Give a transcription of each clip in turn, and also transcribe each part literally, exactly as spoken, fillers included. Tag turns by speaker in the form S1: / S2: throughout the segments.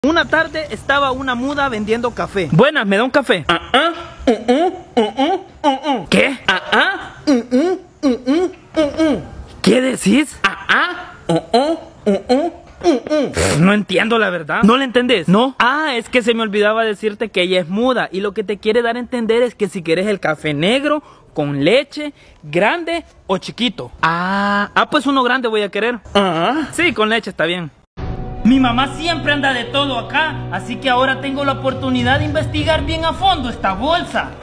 S1: Una tarde estaba una muda vendiendo café. Buenas, ¿me da un café? Ah, ah, uh, uh, uh, uh, uh, uh. ¿Qué? Ah, ah, uh, uh, uh, uh, uh, uh. ¿Qué decís? Ah, ah, uh, uh, uh, uh. Uh, uh. No entiendo la verdad. ¿No le entendés? ¿No? Ah, es que se me olvidaba decirte que ella es muda. Y lo que te quiere dar a entender es que si quieres el café negro, con leche, grande o chiquito. Ah, ah, pues uno grande voy a querer. Ah, sí, con leche está bien. Mi mamá siempre anda de todo acá, así que ahora tengo la oportunidad de investigar bien a fondo esta bolsa.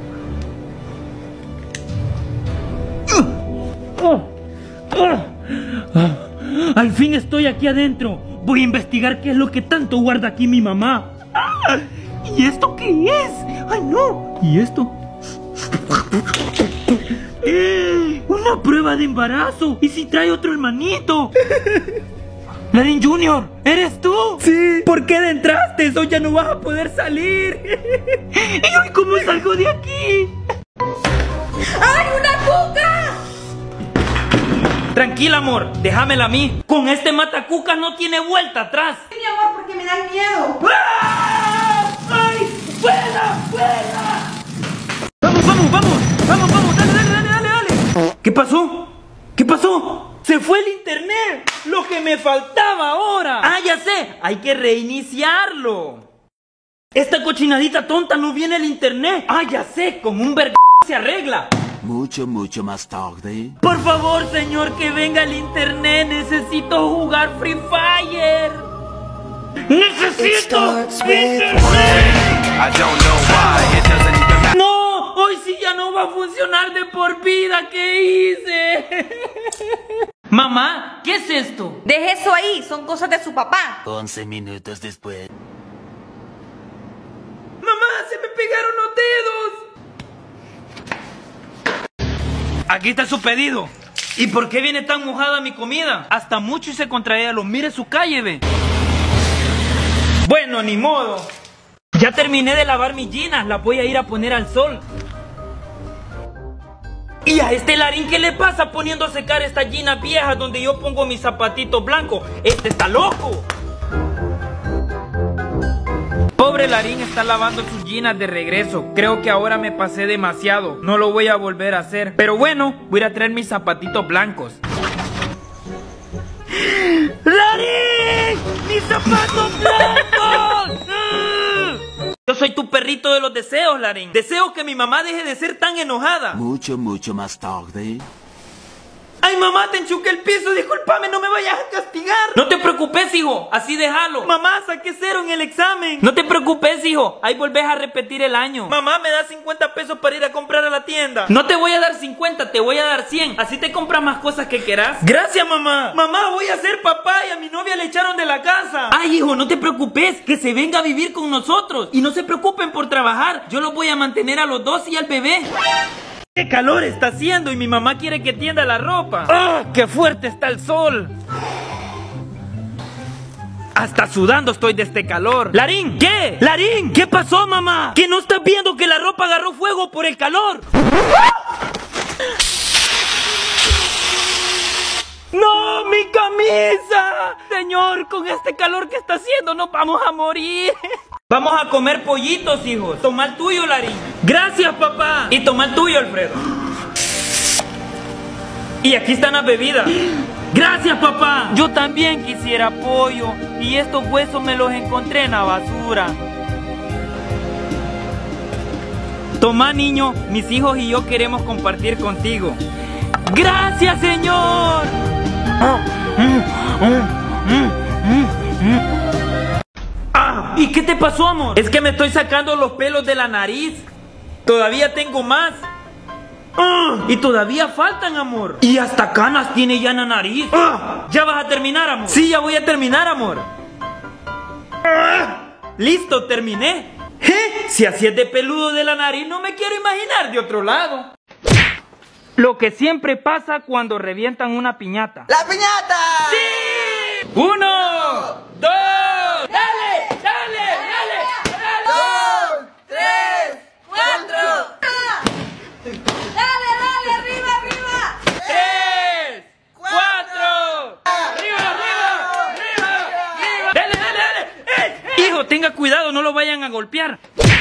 S1: Oh, oh, oh. Al fin estoy aquí adentro. Voy a investigar qué es lo que tanto guarda aquí mi mamá. ¡Ah! ¿Y esto qué es? ¡Ay, no! ¿Y esto? ¡Eh! ¡Una prueba de embarazo! ¿Y si trae otro hermanito? Larín Junior, ¿eres tú? Sí. ¿Por qué entraste? Hoy ya no vas a poder salir. ¿Y hoy cómo salgo de aquí?
S2: ¡Ay, una cuca!
S1: Tranquila, amor, déjamela a mí. Con este matacuca no tiene vuelta atrás.
S2: Sí, mi amor, porque me dan miedo.
S1: ¡Ah! ¡Ay! ¡Fuera! ¡Fuera! ¡Vamos, vamos, vamos! ¡Vamos, vamos! ¡Dale, dale, dale, dale, dale! ¿Qué pasó? ¿Qué pasó? ¡Se fue el internet! ¡Lo que me faltaba ahora! ¡Ah, ya sé! ¡Hay que reiniciarlo! Esta cochinadita tonta no viene el internet. ¡Ah, ya sé! Con un verg... se arregla.
S3: Mucho, mucho más tarde.
S1: Por favor, señor, que venga el internet. Necesito jugar Free Fire. ¡Necesito internet! ¡No! Hoy sí ya no va a funcionar de por vida. ¿Qué hice? Mamá, ¿qué es esto?
S2: Deje eso ahí, son cosas de su papá.
S3: Once minutos después.
S1: ¡Mamá, se me pegaron los dedos! Aquí está su pedido. ¿Y por qué viene tan mojada mi comida? Hasta mucho hice contra ella. Mire su calle, ve. Bueno, ni modo. Ya terminé de lavar mis jeans. Las voy a ir a poner al sol. ¿Y a este Larín qué le pasa poniendo a secar estas jeans viejas donde yo pongo mis zapatitos blancos? Este está loco. Pobre Larín está lavando sus jeans de regreso. Creo que ahora me pasé demasiado. No lo voy a volver a hacer. Pero bueno, voy a ir a traer mis zapatitos blancos. ¡Larín! ¡Mis zapatos blancos! Yo soy tu perrito de los deseos, Larín. Deseo que mi mamá deje de ser tan enojada.
S3: Mucho, mucho más tarde.
S1: ¡Ay, mamá, te enchuqué el piso! Discúlpame, no me vayas a castigar. No te preocupes, hijo, así déjalo. Mamá, saqué cero en el examen. No te preocupes, hijo, ahí volvés a repetir el año. Mamá, ¿me das cincuenta pesos para ir a comprar a la tienda? No te voy a dar cincuenta, te voy a dar cien. Así te compras más cosas que quieras. Gracias, mamá. Mamá, voy a ser papá y a mi novia le echaron de la casa. Ay, hijo, no te preocupes, que se venga a vivir con nosotros. Y no se preocupen por trabajar, yo los voy a mantener a los dos y al bebé. ¡Qué calor está haciendo! Y mi mamá quiere que tienda la ropa. ¡Ah! ¡Qué fuerte está el sol! Hasta sudando estoy de este calor. ¡Larín! ¿Qué? ¡Larín! ¿Qué pasó, mamá? ¿Que no estás viendo que la ropa agarró fuego por el calor? ¡No! ¡Mi camisa! Señor, con este calor que está haciendo nos vamos a morir. Vamos a comer pollitos, hijos. Toma el tuyo, Larín. Gracias, papá. Y toma el tuyo, Alfredo. Y aquí están las bebidas. Gracias, papá. Yo también quisiera pollo. Y estos huesos me los encontré en la basura. Toma, niño. Mis hijos y yo queremos compartir contigo. Gracias, señor. ¿Y qué te pasó, amor? Es que me estoy sacando los pelos de la nariz. Todavía tengo más. ¡Ah! Y todavía faltan, amor. Y hasta canas tiene ya en la nariz. ¡Ah! ¿Ya vas a terminar, amor? Sí, ya voy a terminar, amor. ¡Ah! Listo, terminé. ¿Eh? Si así es de peludo de la nariz, no me quiero imaginar de otro lado. Lo que siempre pasa cuando revientan una piñata.
S2: ¡La piñata!
S1: ¡Sí! ¡Uno! ¡Dos! ¡Dale! ¡Dale! ¡Dale! ¡Dale!
S2: ¡Dos! ¡Tres! ¡Cuatro! ¡Dale, dale! ¡Arriba, arriba!
S1: ¡Tres! ¡Cuatro! ¡Arriba, arriba! ¡Arriba! ¡Arriba! ¡Dale, dale, dale! ¡Eh! Hijo, tenga cuidado, no lo vayan a golpear.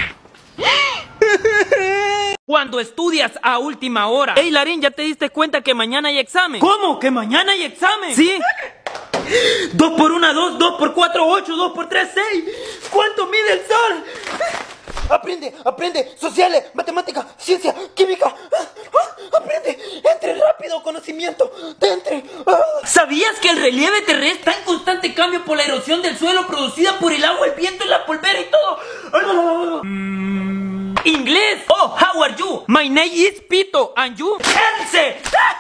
S1: Cuando estudias a última hora. Ey, Larín, ¿ya te diste cuenta que mañana hay examen? ¿Cómo? ¿Que mañana hay examen? Sí. Dos por una, dos, dos por cuatro, ocho, dos por tres, seis. ¿Cuánto mide el sol?
S4: Aprende, aprende, sociales, matemática, ciencia, química. Aprende, entre rápido, conocimiento, te entre.
S1: ¿Sabías que el relieve terrestre está en constante cambio por la erosión del suelo producida por el agua, el viento, la polvera y todo? Mm. Inglés. Oh, how are you? My name is Pito, and you? Else.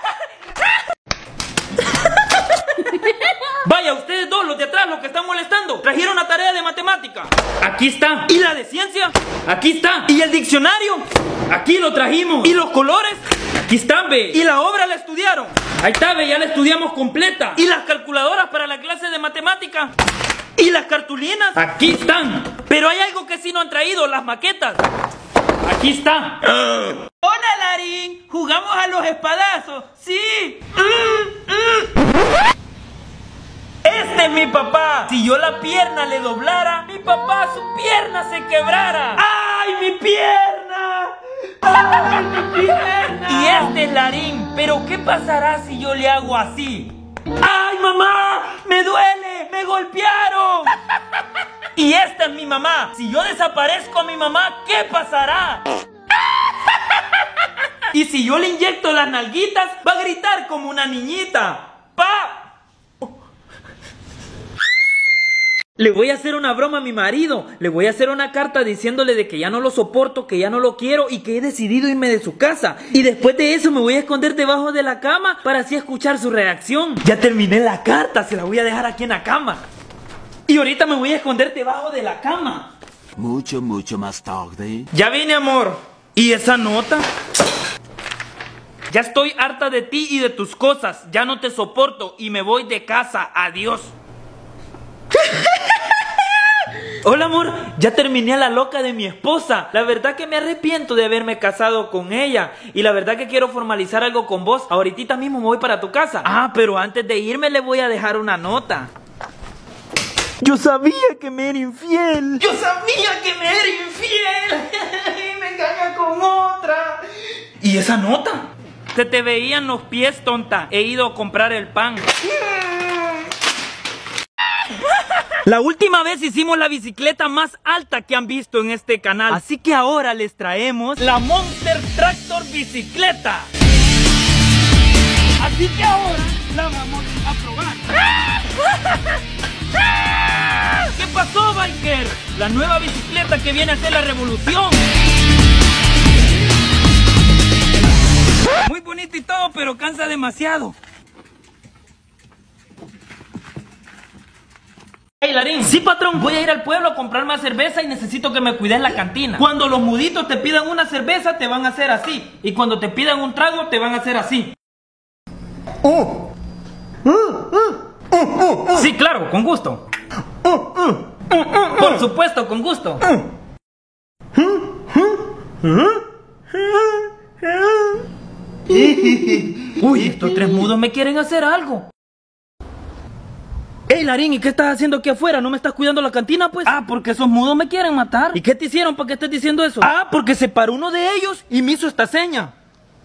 S1: Vaya, ustedes dos, los de atrás, los que están molestando, trajeron la tarea de matemática. Aquí está. ¿Y la de ciencia? Aquí está. ¿Y el diccionario? Aquí lo trajimos. ¿Y los colores? Aquí están, ve. ¿Y la obra la estudiaron? Ahí está, ve, ya la estudiamos completa. ¿Y las calculadoras para la clase de matemática? ¿Y las cartulinas? Aquí están. Pero hay algo que sí no han traído, las maquetas. Aquí está. Uh. Hola, Larín. ¿Jugamos a los espadazos? Sí. Mm, mm. Este es mi papá. Si yo la pierna le doblara, mi papá su pierna se quebrara. ¡Ay, mi pierna! ¡Ay, mi pierna! Y este es Larín. Pero ¿qué pasará si yo le hago así? ¡Ay, mamá! ¡Me duele! ¡Me golpearon! Y esta es mi mamá. Si yo desaparezco a mi mamá, ¿qué pasará? Y si yo le inyecto las nalguitas, va a gritar como una niñita. ¡Pa! Le voy a hacer una broma a mi marido. Le voy a hacer una carta diciéndole de que ya no lo soporto, que ya no lo quiero y que he decidido irme de su casa. Y después de eso me voy a esconder debajo de la cama para así escuchar su reacción. Ya terminé la carta, se la voy a dejar aquí en la cama. Y ahorita me voy a esconder debajo de la cama.
S3: Mucho, mucho más tarde.
S1: Ya vine, amor. ¿Y esa nota? Ya estoy harta de ti y de tus cosas. Ya no te soporto y me voy de casa. Adiós. Hola, amor, ya terminé a la loca de mi esposa. La verdad que me arrepiento de haberme casado con ella. Y la verdad que quiero formalizar algo con vos. Ahorita mismo me voy para tu casa. Ah, pero antes de irme le voy a dejar una nota. Yo sabía que me era infiel. Yo sabía que me era infiel. Y me engaña con otra. ¿Y esa nota? Se te veían los pies, tonta. He ido a comprar el pan. La última vez hicimos la bicicleta más alta que han visto en este canal. Así que ahora les traemos la Monster Tractor Bicicleta. Así que ahora la vamos a probar. ¿Qué pasó, biker? La nueva bicicleta que viene a hacer la revolución. Muy bonito y todo, pero cansa demasiado. Hey, Larín. Sí, patrón, voy a ir al pueblo a comprar más cerveza y necesito que me cuides la cantina. Cuando los muditos te pidan una cerveza, te van a hacer así. Y cuando te pidan un trago, te van a hacer así. Uh. Uh, uh, uh, uh, uh. Sí, claro, con gusto. Uh, uh, uh, uh, Por supuesto, con gusto. Uh. Uy, estos tres mudos me quieren hacer algo. Ey, Larín, ¿y qué estás haciendo aquí afuera? ¿No me estás cuidando la cantina, pues? Ah, porque esos mudos me quieren matar. ¿Y qué te hicieron para que estés diciendo eso? Ah, porque se paró uno de ellos y me hizo esta seña.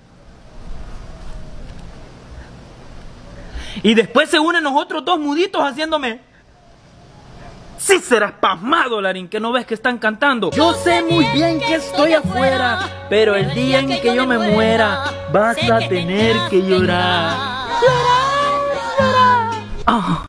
S1: Y después se unen los otros dos muditos haciéndome... Sí serás pasmado, Larín, que no ves que están cantando. Yo sé muy bien que estoy afuera, pero el día en que yo me muera, vas a tener que llorar. Llorar, llorar. Ah.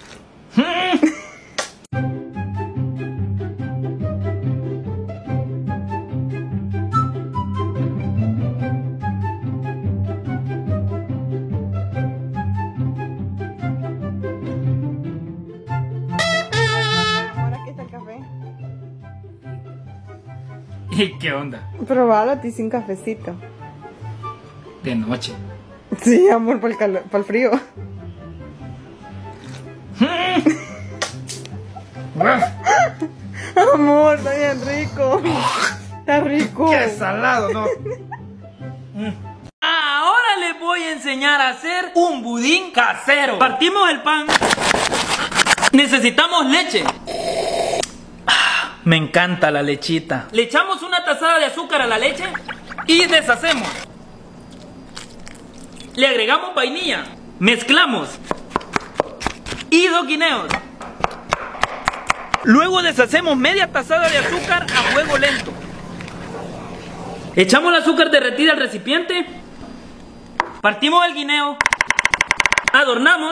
S1: ¿Y qué onda?
S5: Probalo a ti sin cafecito.
S1: De noche.
S5: Sí, amor, para el, calor, para el frío. Amor, está bien rico. Está rico.
S1: Qué salado, ¿no? Ahora les voy a enseñar a hacer un budín casero. Partimos el pan. Necesitamos leche. Me encanta la lechita. Le echamos una tazada de azúcar a la leche y deshacemos. Le agregamos vainilla. Mezclamos. Y dos guineos. Luego deshacemos media tazada de azúcar a fuego lento. Echamos el azúcar derretida al recipiente. Partimos el guineo. Adornamos.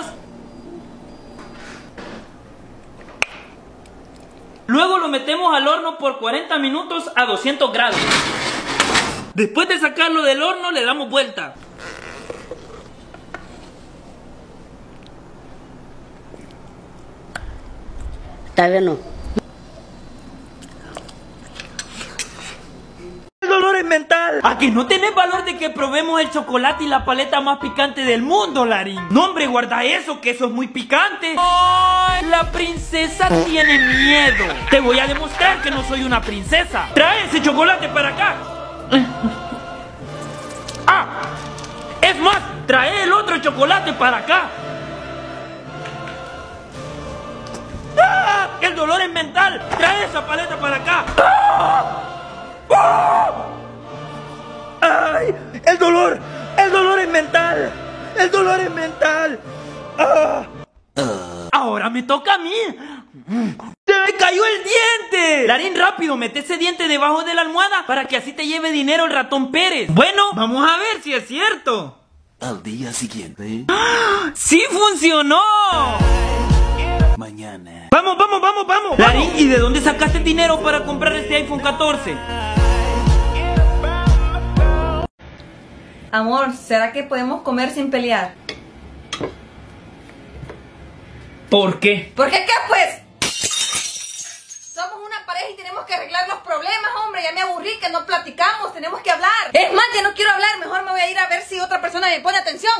S1: Luego lo metemos al horno por cuarenta minutos a doscientos grados. Después de sacarlo del horno le damos vuelta.
S6: Está bueno.
S1: El dolor es mental. ¿A que no tenés valor de que probemos el chocolate y la paleta más picante del mundo, Larín? No, hombre, guarda eso, que eso es muy picante. ¡Ay! La princesa tiene miedo. Te voy a demostrar que no soy una princesa. Trae ese chocolate para acá. Ah, es más, trae el otro chocolate para acá. ¡Ah! El dolor es mental. Trae esa paleta para acá. ¡Ah! ¡Ah! ¡Ay! ¡El dolor! ¡El dolor es mental! ¡El dolor es mental! ¡Ah! Ahora me toca a mí. ¡Se me cayó el diente! Larín, rápido, mete ese diente debajo de la almohada para que así te lleve dinero el ratón Pérez. Bueno, vamos a ver si es cierto.
S3: Al día siguiente.
S1: ¡Ah! ¡Sí funcionó!
S3: Mañana.
S1: ¡Vamos, vamos, vamos, vamos! Larín, ¿y de dónde sacaste el dinero para comprar este iPhone catorce?
S2: Amor, ¿será que podemos comer sin pelear?
S1: ¿Por qué?
S2: ¿Por qué qué, pues? Somos una pareja y tenemos que arreglar los problemas, hombre. Ya me aburrí que no platicamos, tenemos que hablar. Es más, ya no quiero hablar, mejor me voy a ir a ver si otra persona me pone atención.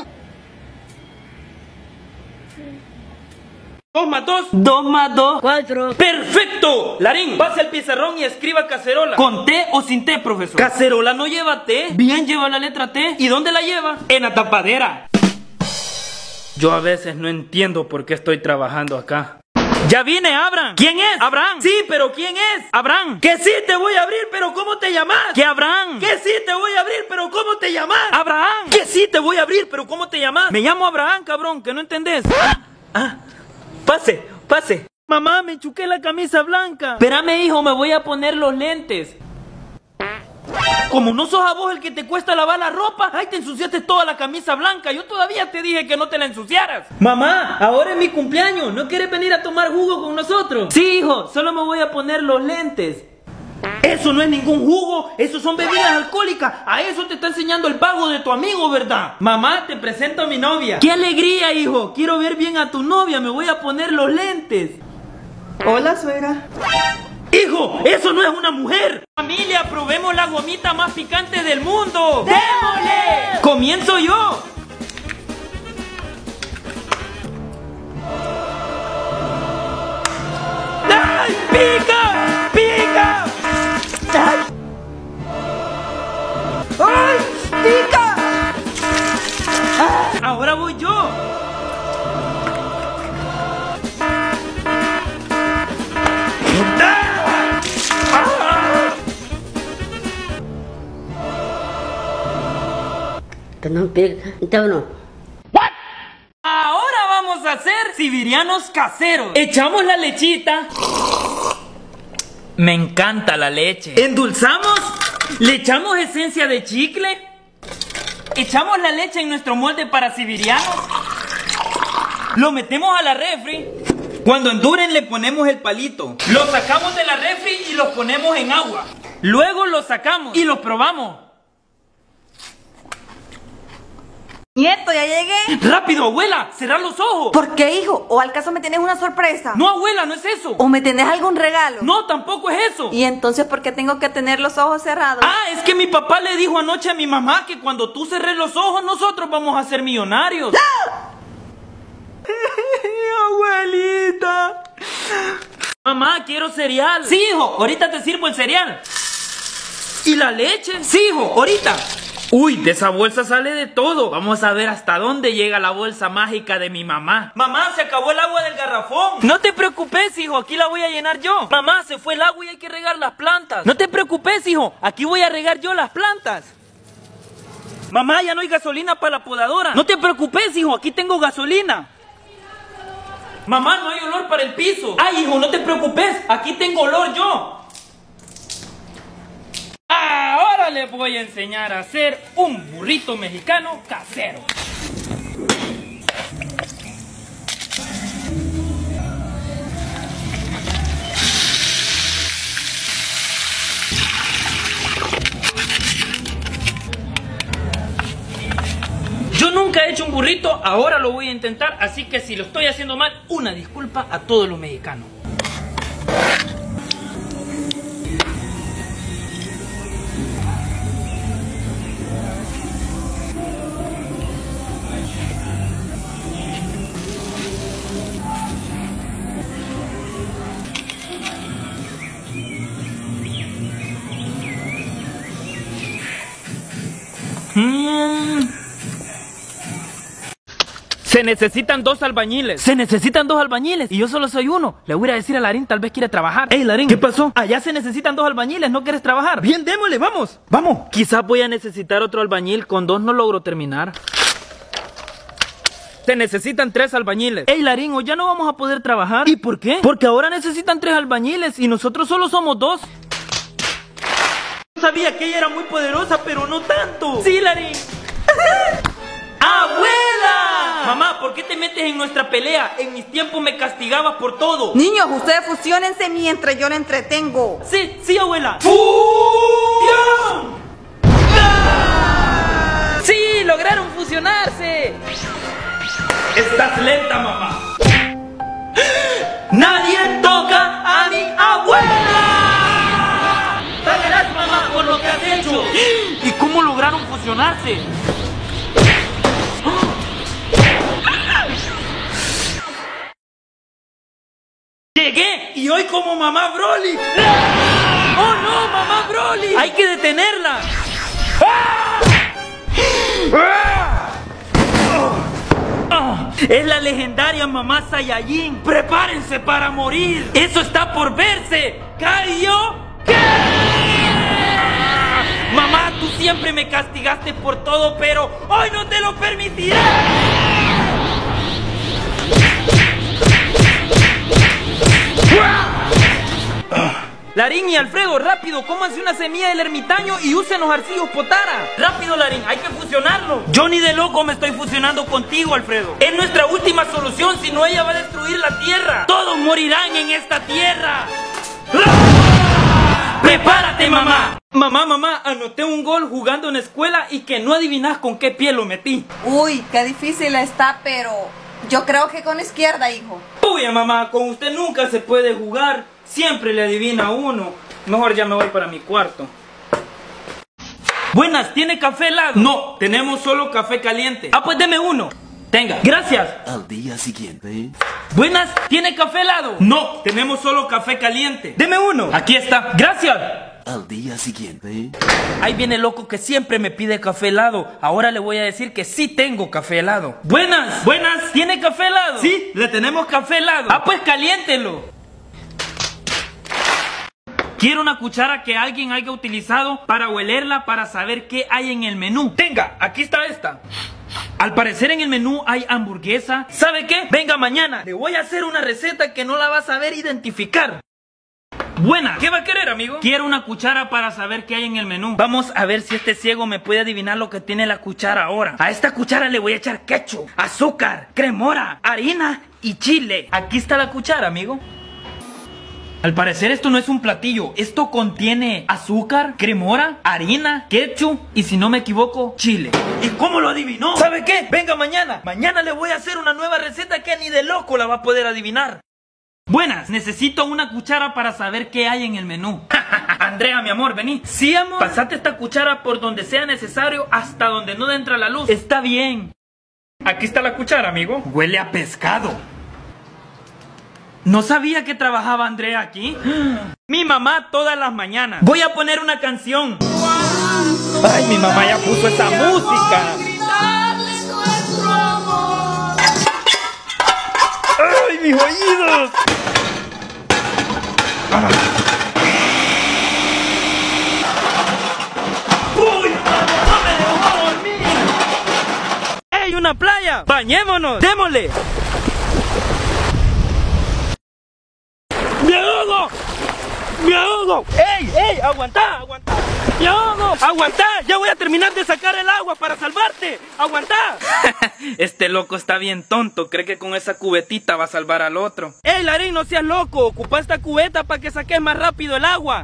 S1: Dos más dos. Dos más dos.
S6: Cuatro.
S1: ¡Perfecto! Larín, pase el pizarrón y escriba cacerola. ¿Con T o sin T, profesor? Cacerola no lleva T. Bien, lleva la letra T. ¿Y dónde la lleva? En la tapadera. Yo a veces no entiendo por qué estoy trabajando acá. ¡Ya vine, Abraham! ¿Quién es? ¡Abraham! Sí, pero ¿quién es? ¡Abraham! ¡Que sí te voy a abrir, pero ¿cómo te llamas? ¿Qué, Abraham? ¡Que sí te voy a abrir, pero ¿cómo te llamas? ¡Abraham! ¡Que sí te voy a abrir, pero ¿cómo te llamas? Me llamo Abraham, cabrón, que no entendés. Ah, ah. Pase, pase. Mamá, me chuqué la camisa blanca. Espérame, hijo, me voy a poner los lentes. Como no sos a vos el que te cuesta lavar la ropa, ay, te ensuciaste toda la camisa blanca. Yo todavía te dije que no te la ensuciaras. Mamá, ahora es mi cumpleaños. ¿No quieres venir a tomar jugo con nosotros? Sí, hijo, solo me voy a poner los lentes. Eso no es ningún jugo, eso son bebidas alcohólicas. A eso te está enseñando el vago de tu amigo, ¿verdad? Mamá, te presento a mi novia. ¡Qué alegría, hijo! Quiero ver bien a tu novia, me voy a poner los lentes.
S5: Hola, suegra.
S1: ¡Hijo! ¡Eso no es una mujer! ¡Familia, probemos la gomita más picante del mundo! ¡Démosle! ¡Comienzo yo! ¡Ay, pica! ¡Pica! ¡Ay! ¡Ay! ¡Pica! ¡Ah! Ahora voy yo.
S6: No pica. Está bueno.
S1: Ahora vamos a hacer siberianos caseros. Echamos la lechita. Me encanta la leche. Endulzamos. Le echamos esencia de chicle. Echamos la leche en nuestro molde para siberianos. Lo metemos a la refri. Cuando enduren le ponemos el palito. Lo sacamos de la refri y los ponemos en agua. Luego los sacamos y los probamos.
S2: Nieto, ya llegué.
S1: ¡Rápido, abuela! ¡Cerrar los ojos!
S2: ¿Por qué, hijo? ¿O al caso me tenés una sorpresa?
S1: No, abuela, no es eso.
S2: ¿O me tenés algún regalo?
S1: No, tampoco es eso.
S2: ¿Y entonces por qué tengo que tener los ojos cerrados?
S1: Ah, es que mi papá le dijo anoche a mi mamá que cuando tú cerres los ojos nosotros vamos a ser millonarios. ¡Ah! Abuelita. Mamá, quiero cereal. Sí, hijo, ahorita te sirvo el cereal. ¿Y la leche? Sí, hijo, ahorita. Uy, de esa bolsa sale de todo. Vamos a ver hasta dónde llega la bolsa mágica de mi mamá. Mamá, se acabó el agua del garrafón. No te preocupes, hijo, aquí la voy a llenar yo. Mamá, se fue el agua y hay que regar las plantas. No te preocupes, hijo, aquí voy a regar yo las plantas. Mamá, ya no hay gasolina para la podadora. No te preocupes, hijo, aquí tengo gasolina. Mamá, no hay olor para el piso. Ay, hijo, no te preocupes, aquí tengo olor yo. Ahora les voy a enseñar a hacer un burrito mexicano casero. Yo nunca he hecho un burrito, ahora lo voy a intentar, así que si lo estoy haciendo mal, una disculpa a todos los mexicanos. Mm. Se necesitan dos albañiles. Se necesitan dos albañiles. Y yo solo soy uno. Le voy a decir a Larín, tal vez quiere trabajar. Ey, Larín, ¿qué pasó? Allá se necesitan dos albañiles, ¿no quieres trabajar? Bien, démosle, vamos. Vamos. Quizás voy a necesitar otro albañil. Con dos no logro terminar. Se necesitan tres albañiles. Ey, Larín, hoy ya no vamos a poder trabajar. ¿Y por qué? Porque ahora necesitan tres albañiles y nosotros solo somos dos. Sabía que ella era muy poderosa, pero no tanto. Sí, Larín. ¡Abuela! Mamá, ¿por qué te metes en nuestra pelea? En mis tiempos me castigabas por todo.
S2: Niños, ustedes fusionense mientras yo le entretengo.
S1: Sí, sí, abuela. ¡Fusión! ¡Ah! ¡Sí! ¡Lograron fusionarse! Estás lenta, mamá. ¡Nadie toca a mi abuela! ¡Pagarás, mamá, por lo que has hecho! ¿Y cómo lograron fusionarse? Llegué y hoy como mamá Broly. ¡Oh no, mamá Broly! ¡Hay que detenerla! Es la legendaria mamá Saiyajin. ¡Prepárense para morir! ¡Eso está por verse! ¡Kaioken! Mamá, tú siempre me castigaste por todo, pero hoy no te lo permitiré. Larín y Alfredo, rápido, cómanse una semilla del ermitaño y usen los arcillos potara. Rápido, Larín, hay que fusionarlo. Yo ni de loco me estoy fusionando contigo, Alfredo. Es nuestra última solución, si no ella va a destruir la tierra. Todos morirán en esta tierra. ¡Ah! ¡Prepárate, mamá! Mamá, mamá, anoté un gol jugando en escuela y que no adivinás con qué pie lo metí.
S2: Uy, qué difícil está, pero yo creo que con izquierda, hijo.
S1: Uy, mamá, con usted nunca se puede jugar. Siempre le adivina uno. Mejor ya me voy para mi cuarto. Buenas, ¿tiene café helado? No, tenemos solo café caliente. Ah, pues deme uno. Tenga, gracias.
S3: Al día siguiente.
S1: Buenas, ¿tiene café helado? No, tenemos solo café caliente. Deme uno. Aquí está, gracias.
S3: Al día siguiente.
S1: Ahí viene el loco que siempre me pide café helado. Ahora le voy a decir que sí tengo café helado. Buenas, buenas, ¿tiene café helado? Sí, le tenemos café helado. Ah, pues caliéntelo. Quiero una cuchara que alguien haya utilizado para huelerla, para saber qué hay en el menú. Tenga, aquí está esta. Al parecer en el menú hay hamburguesa. ¿Sabe qué? Venga mañana. Le voy a hacer una receta que no la va a saber identificar. Buena, ¿qué va a querer, amigo? Quiero una cuchara para saber qué hay en el menú. Vamos a ver si este ciego me puede adivinar lo que tiene la cuchara ahora. A esta cuchara le voy a echar ketchup, azúcar, cremora, harina y chile. Aquí está la cuchara, amigo. Al parecer esto no es un platillo. Esto contiene azúcar, cremora, harina, ketchup y, si no me equivoco, chile. ¿Y cómo lo adivinó? ¿Sabe qué? Venga mañana. Mañana le voy a hacer una nueva receta que ni de loco la va a poder adivinar. Buenas, necesito una cuchara para saber qué hay en el menú. Andrea, mi amor, vení. Sí, amor. Pasate esta cuchara por donde sea necesario hasta donde no entra la luz. Está bien. Aquí está la cuchara, amigo. Huele a pescado. No sabía que trabajaba Andrea aquí. Mi mamá todas las mañanas. Voy a poner una canción. Ay, mi mamá ya puso esa música. ¡Ay, mis oídos! Ah. ¡Uy! ¡No me dejó dormir! ¡Ey, una playa! ¡Bañémonos! ¡Démosle! ¡Me ahogo! ¡Me ahogo! ¡Ey, ey! ¡Aguantá, aguantá! ¡Me ahogo! ¡Aguantá! ¡Ya voy a terminar de sacar el agua para salvarte! ¡Aguantá! Este loco está bien tonto. Cree que con esa cubetita va a salvar al otro. ¡Ey, Larín, no seas loco! Ocupa esta cubeta para que saques más rápido el agua.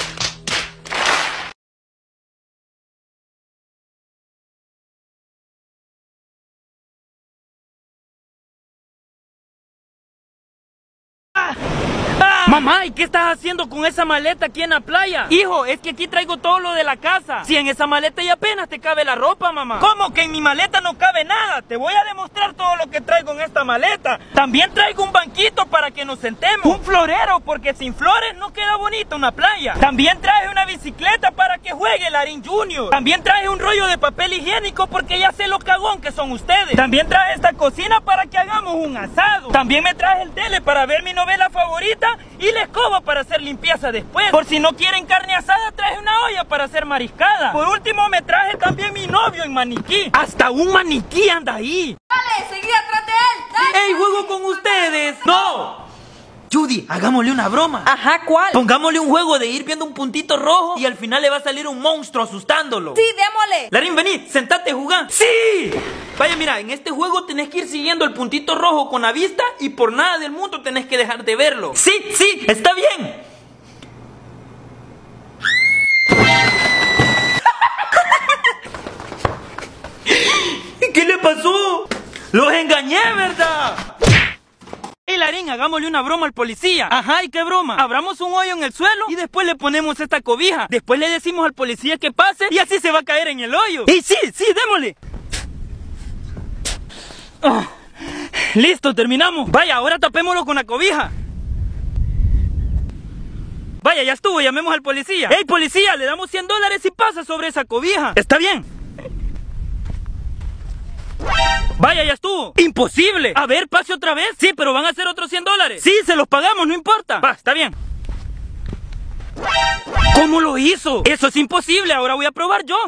S1: ¡Ah! Mamá, ¿y qué estás haciendo con esa maleta aquí en la playa? Hijo, es que aquí traigo todo lo de la casa. Si en esa maleta ya apenas te cabe la ropa, mamá. ¿Cómo que en mi maleta no cabe nada? Te voy a demostrar todo lo que traigo en esta maleta. También traigo un banquito para que nos sentemos. Un florero, porque sin flores no queda bonita una playa. También traje una bicicleta para que juegue Larín Junior También traje un rollo de papel higiénico porque ya sé lo cagón que son ustedes. También traje esta cocina para que hagamos un asado. También me traje el tele para ver mi novela favorita y la escoba para hacer limpieza después. Por si no quieren carne asada, traje una olla para hacer mariscada. Por último, me traje también mi novio en maniquí. Hasta un maniquí anda ahí.
S2: Dale, seguí atrás de él. Dale.
S1: ¡Ey, juego con ustedes! ¡No! Judy, hagámosle una broma.
S2: Ajá, ¿cuál?
S1: Pongámosle un juego de ir viendo un puntito rojo y al final le va a salir un monstruo asustándolo.
S2: Sí, démosle.
S1: Larín, vení, sentate, jugá. ¡Sí! Vaya, mira, en este juego tenés que ir siguiendo el puntito rojo con la vista y por nada del mundo tenés que dejar de verlo. Sí, sí, está bien. ¿Qué le pasó? Los engañé, ¿verdad? Hey, Larín, hagámosle una broma al policía. Ajá, ¿y qué broma? Abramos un hoyo en el suelo y después le ponemos esta cobija. Después le decimos al policía que pase y así se va a caer en el hoyo. ¡Y sí, sí, démosle! Oh, listo, terminamos. Vaya, ahora tapémoslo con la cobija. Vaya, ya estuvo, llamemos al policía. ¡Hey, policía! Le damos cien dólares si pasa sobre esa cobija. ¿Está bien? Vaya, ya estuvo. ¡Imposible! A ver, pase otra vez. Sí, pero van a ser otros cien dólares. Sí, se los pagamos, no importa. Va, está bien. ¿Cómo lo hizo? Eso es imposible, ahora voy a probar yo.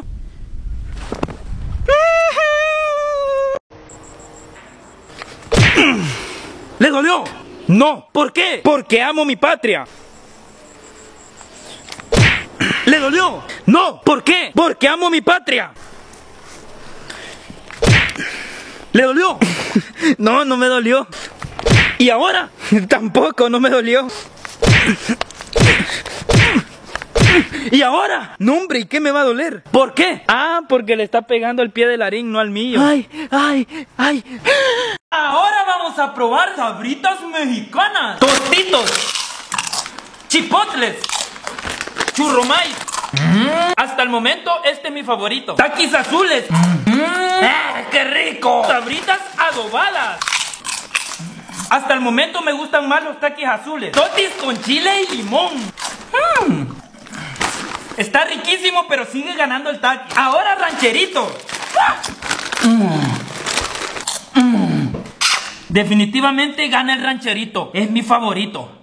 S1: ¿Le dolió? No. ¿Por qué? Porque amo mi patria. ¿Le dolió? No. ¿Por qué? Porque amo mi patria. ¿Le dolió? No, no me dolió. ¿Y ahora? Tampoco, no me dolió. ¿Y ahora? No, hombre, ¿y qué me va a doler? ¿Por qué? Ah, porque le está pegando el pie de Larín, no al mío. Ay, ay, ay. Ahora vamos a probar sabritas mexicanas. Tostitos. Chipotles. Churromais. Mm. Hasta el momento, este es mi favorito. Taquis azules. Mm. ¡Ah, qué rico! Sabritas adobadas. Hasta el momento me gustan más los taquis azules. Totis con chile y limón. Mm. Está riquísimo, pero sigue ganando el taqui. Ahora rancherito. Mm. Mm. Definitivamente gana el rancherito. Es mi favorito.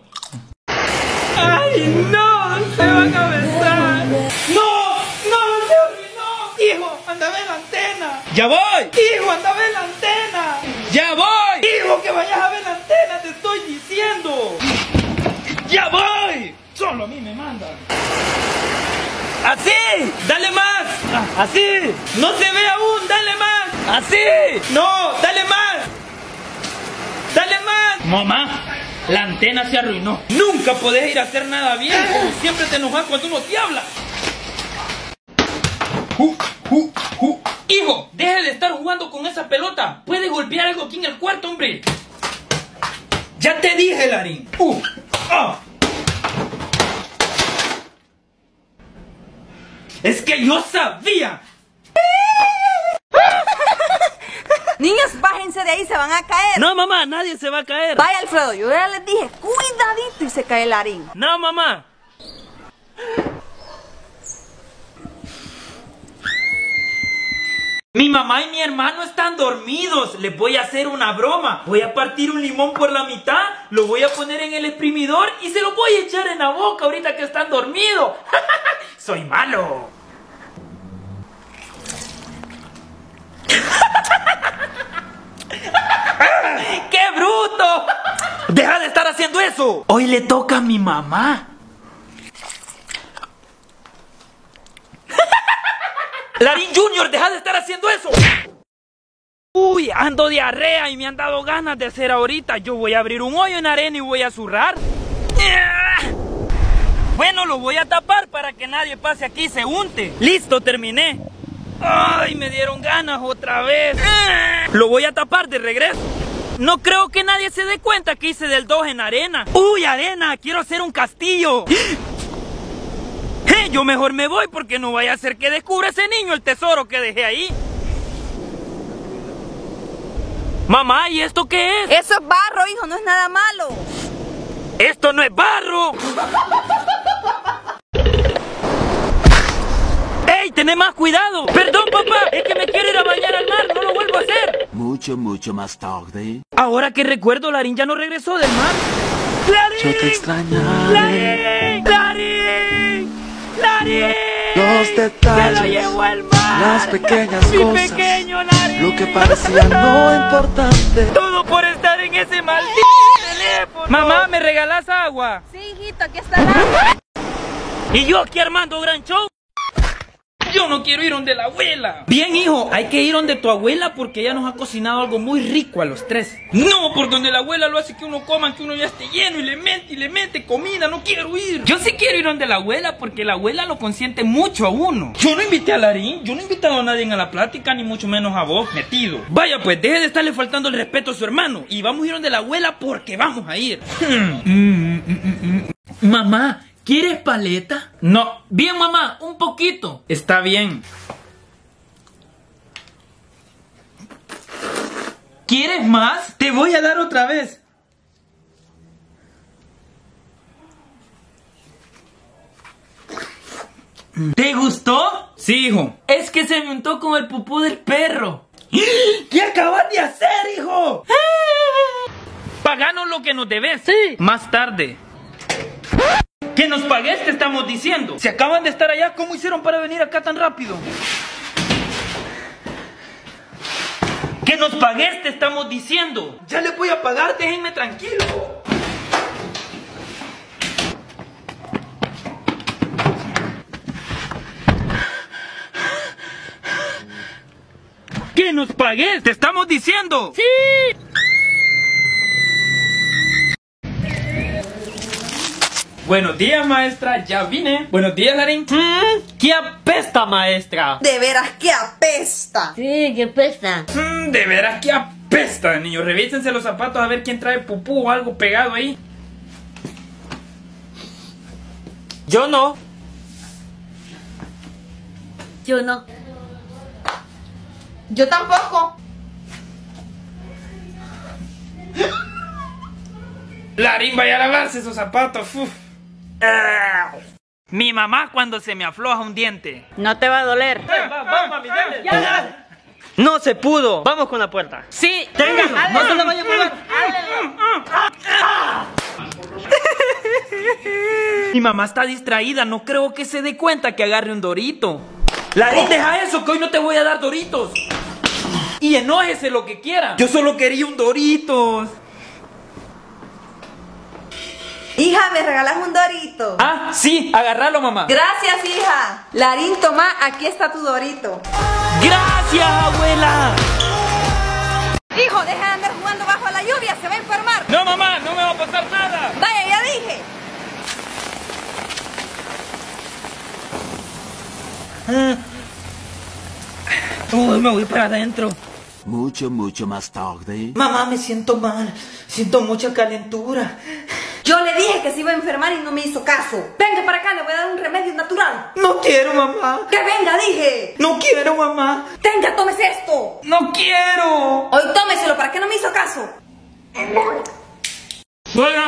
S1: ¡Ay, no! ¡Se van a besar! ¡No! ¡No! ¡Se arruinó! ¡Hijo, anda a ver la antena! ¡Ya voy! ¡Hijo, anda a ver la antena! ¡Ya voy! ¡Hijo, que vayas a ver la antena! ¡Te estoy diciendo! ¡Ya voy! Solo a mí me mandan. ¡Así! ¡Dale más! Ah, ¡así! ¡No se ve aún! ¡Dale más! ¡Así! ¡No! ¡Dale más! ¡Dale más! ¡Mamá! La antena se arruinó. Nunca podés ir a hacer nada bien. Siempre te enojas cuando uno te habla. Uh, uh, uh. Hijo, deje de estar jugando con esa pelota. Puedes golpear algo aquí en el cuarto, hombre. Ya te dije, Larín. Uh, oh. Es que yo sabía.
S2: Niños, bájense de ahí, se van a caer.
S1: No, mamá, nadie se va a caer.
S2: Vaya, Alfredo, yo ya les dije, cuidadito y se cae el Larín.
S1: No, mamá. Mi mamá y mi hermano están dormidos. Les voy a hacer una broma. Voy a partir un limón por la mitad, lo voy a poner en el exprimidor y se lo voy a echar en la boca ahorita que están dormidos. Soy malo. ¡Qué bruto! ¡Deja de estar haciendo eso! Hoy le toca a mi mamá. Larín Junior, deja de estar haciendo eso. Uy, ando diarrea y me han dado ganas de hacer ahorita. Yo voy a abrir un hoyo en arena y voy a zurrar. Bueno, lo voy a tapar para que nadie pase aquí y se unte. Listo, terminé. Ay, me dieron ganas otra vez. Lo voy a tapar de regreso. No creo que nadie se dé cuenta que hice del dos en arena. Uy, arena, quiero hacer un castillo. Yo mejor me voy porque no vaya a ser que descubra ese niño el tesoro que dejé ahí. Mamá, ¿y esto qué es?
S2: Eso es barro, hijo, no es nada malo.
S1: ¡Esto no es barro! ¡Ey, tené más cuidado! Perdón, papá, es que me quiero ir a bañar al mar, no lo vuelvo a hacer.
S3: Mucho, mucho más tarde.
S1: Ahora que recuerdo, Larín ya no regresó del mar. ¡Larín!
S3: Yo te extrañaré.
S1: ¡Larín! ¡Larín! ¡Larín!
S7: Los detalles,
S1: ¡se lo llevó el mar!
S7: las pequeñas
S1: ¡Mi
S7: cosas,
S1: pequeño Larín!
S7: lo que parecía no importante.
S1: Todo por estar en ese maldito teléfono. Mamá, ¿me regalas agua?
S2: Sí, hijito, aquí está el agua.
S1: Y yo aquí armando gran show. Yo no quiero ir donde la abuela. Bien, hijo, hay que ir donde tu abuela porque ella nos ha cocinado algo muy rico a los tres. No, por donde la abuela lo hace que uno coma, que uno ya esté lleno y le mete y le mete comida. No quiero ir. Yo sí quiero ir donde la abuela porque la abuela lo consiente mucho a uno. Yo no invité a Larín, yo no he invitado a nadie a la plática, ni mucho menos a vos, metido. Vaya, pues deje de estarle faltando el respeto a su hermano. Y vamos a ir donde la abuela porque vamos a ir. Mamá, ¿quieres paleta? No. Bien, mamá, un poquito. Está bien. ¿Quieres más? Te voy a dar otra vez. ¿Te gustó? Sí, hijo. Es que se me untó con el pupú del perro. ¿Qué acabas de hacer, hijo? Paganos lo que nos debes. Sí. Más tarde. ¡Que nos pagues, te estamos diciendo! Se acaban de estar allá, ¿cómo hicieron para venir acá tan rápido? ¡Que nos pagues, te estamos diciendo! ¡Ya les voy a pagar, déjenme tranquilo! ¡Que nos pagues, te estamos diciendo! ¡Sí! Buenos días, maestra, ya vine. Buenos días, Larín. Mm, ¿Qué apesta, maestra?
S2: De veras que apesta.
S6: Sí, qué pesta.
S1: Mm, de veras que apesta, niños. Revísense los zapatos a ver quién trae pupú o algo pegado ahí. Yo no.
S6: Yo no.
S2: Yo tampoco.
S1: Larín, vaya a lavarse esos zapatos. Uf. Ah. Mi mamá cuando se me afloja un diente.
S5: No te va a doler.
S1: Vamos, mami, dale.
S5: Ya. No se pudo. Vamos con la puerta.
S1: Sí.
S5: Tenga, no se la vaya a mover.
S1: Mi mamá está distraída, no creo que se dé cuenta que agarre un dorito. Larín, deja eso, que hoy no te voy a dar doritos. Y enójese lo que quiera. Yo solo quería un doritos.
S2: Hija, ¿me regalas un dorito?
S1: Ah, sí, agárralo, mamá.
S2: Gracias, hija. Larín, toma, aquí está tu dorito.
S1: Gracias, abuela.
S2: Hijo, deja de andar jugando bajo la lluvia, se va a enfermar.
S1: No, mamá, no me va a pasar nada.
S2: Vaya, ya dije.
S1: Uy, me voy para adentro.
S3: Mucho, mucho más tarde.
S1: Mamá, me siento mal. Siento mucha calentura.
S2: Yo le dije que se iba a enfermar y no me hizo caso. Venga para acá, le voy a dar un remedio natural.
S1: No quiero, mamá.
S2: ¡Que venga, dije!
S1: No quiero, mamá.
S2: Tenga, tómese esto.
S1: No quiero.
S2: Hoy tómeselo, ¿para qué no me hizo caso?
S1: Bueno.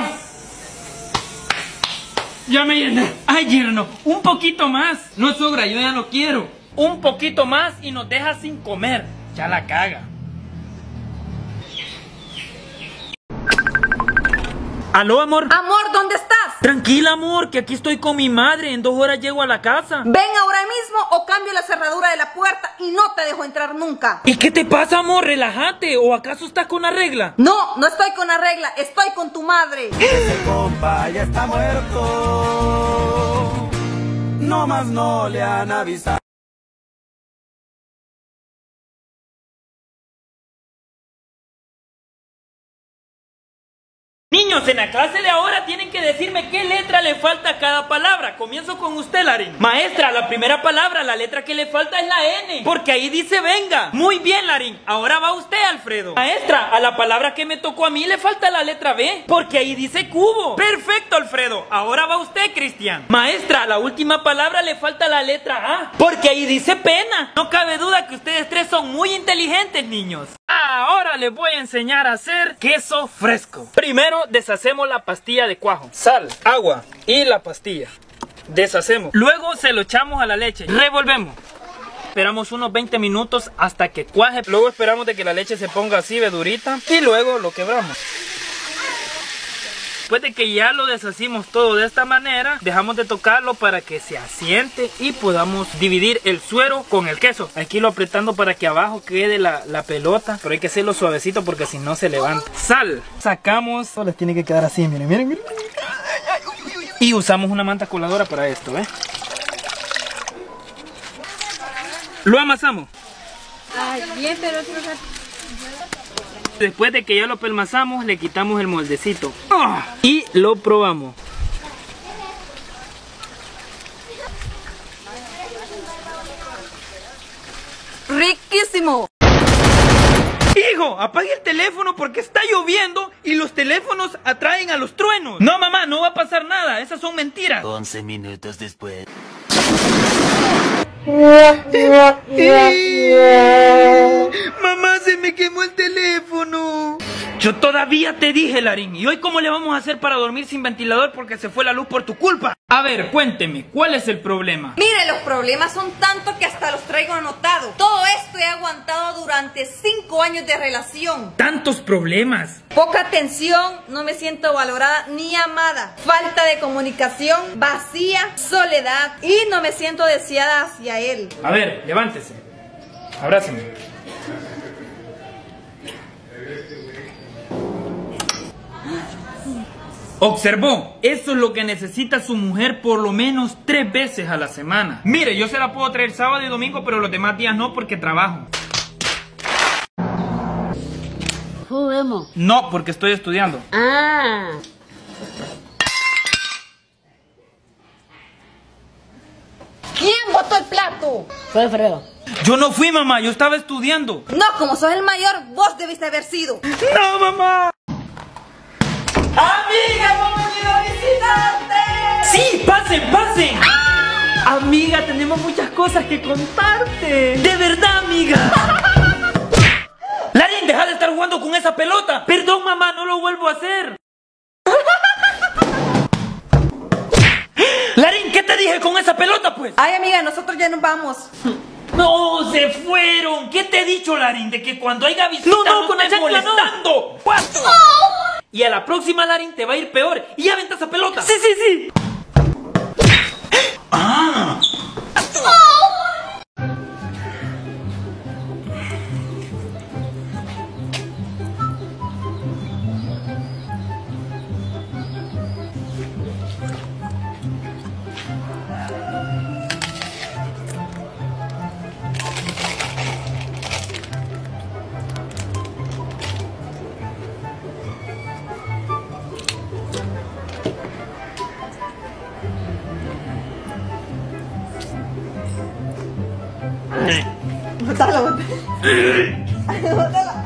S1: Ya me llené. Ay, yerno, un poquito más. No sobra, yo ya no quiero. un poquito más y nos deja sin comer. Ya la caga. ¿Aló, amor?
S2: Amor, ¿dónde estás?
S1: Tranquila, amor, que aquí estoy con mi madre. En dos horas llego a la casa.
S2: Ven ahora mismo o cambio la cerradura de la puerta y no te dejo entrar nunca.
S1: ¿Y qué te pasa, amor? Relájate. ¿O acaso estás con la regla?
S2: No, no estoy con la regla, estoy con tu madre.
S8: Ese compa ya está muerto. No más no le han avisado.
S1: Niños, en la clase de ahora tienen que decirme qué letra le falta a cada palabra. Comienzo con usted, Larín. Maestra, la primera palabra, la letra que le falta es la N, porque ahí dice venga. Muy bien, Larín. Ahora va usted, Alfredo. Maestra, a la palabra que me tocó a mí le falta la letra B, porque ahí dice cubo. Perfecto, Alfredo. Ahora va usted, Cristian. Maestra, a la última palabra le falta la letra A, porque ahí dice pena. No cabe duda que ustedes tres son muy inteligentes, niños. Ahora les voy a enseñar a hacer queso fresco. Primero deshacemos la pastilla de cuajo, sal, agua y la pastilla. Deshacemos. Luego se lo echamos a la leche. Revolvemos. Esperamos unos veinte minutos hasta que cuaje. Luego esperamos de que la leche se ponga así de durita y luego lo quebramos. Después de que ya lo deshacimos todo de esta manera, dejamos de tocarlo para que se asiente y podamos dividir el suero con el queso. Aquí lo apretando para que abajo quede la, la pelota, pero hay que hacerlo suavecito porque si no se levanta. Sal, sacamos, esto les tiene que quedar así, miren, miren, miren. Y usamos una manta coladora para esto, ¿eh? Lo amasamos.
S2: Ay, bien, pero...
S1: Después de que ya lo pelmazamos, le quitamos el moldecito. ¡Oh! Y lo probamos.
S2: ¡Riquísimo!
S1: Hijo, apague el teléfono porque está lloviendo y los teléfonos atraen a los truenos. No, mamá, no va a pasar nada. Esas son mentiras.
S3: once minutos después.
S1: Mamá, se me quemó el teléfono. Yo todavía te dije, Larín. ¿Y hoy cómo le vamos a hacer para dormir sin ventilador porque se fue la luz por tu culpa? A ver, cuénteme, ¿cuál es el problema?
S2: Mire, los problemas son tantos que hasta los traigo anotados. Todo esto he aguantado durante cinco años de relación.
S1: ¿Tantos problemas?
S2: Poca atención, no me siento valorada ni amada. Falta de comunicación, vacía, soledad y no me siento deseada hacia él.
S1: A ver, levántese. Abráceme. Observó, eso es lo que necesita su mujer por lo menos tres veces a la semana. Mire, yo se la puedo traer sábado y domingo, pero los demás días no porque trabajo.
S6: Juguemos.
S1: No, porque estoy estudiando.
S6: Ah.
S2: ¿Quién botó el plato?
S6: Fue Alfredo.
S1: Yo no fui, mamá, yo estaba estudiando.
S2: No, como sos el mayor, vos debiste haber sido.
S1: ¡No, mamá!
S2: ¡Amiga, vamos a ir a visitarte!
S1: ¡Sí, pasen, pasen! ¡Ah! Amiga, tenemos muchas cosas que contarte. ¡De verdad, amiga! Larín, deja de estar jugando con esa pelota. Perdón, mamá, no lo vuelvo a hacer. Larín, ¿qué te dije con esa pelota, pues?
S2: Ay, amiga, nosotros ya nos vamos.
S1: No, se fueron. ¿Qué te he dicho, Larín? De que cuando haya visita
S6: no, no,
S1: no
S6: con la
S1: estés
S6: chancla
S1: molestando. ¡Cuatro! Y a la próxima, Larín, te va a ir peor. Y ya vente esa pelota.
S6: Sí, sí, sí.
S1: ¡Ah!
S2: Bótala, bótala. Bótala.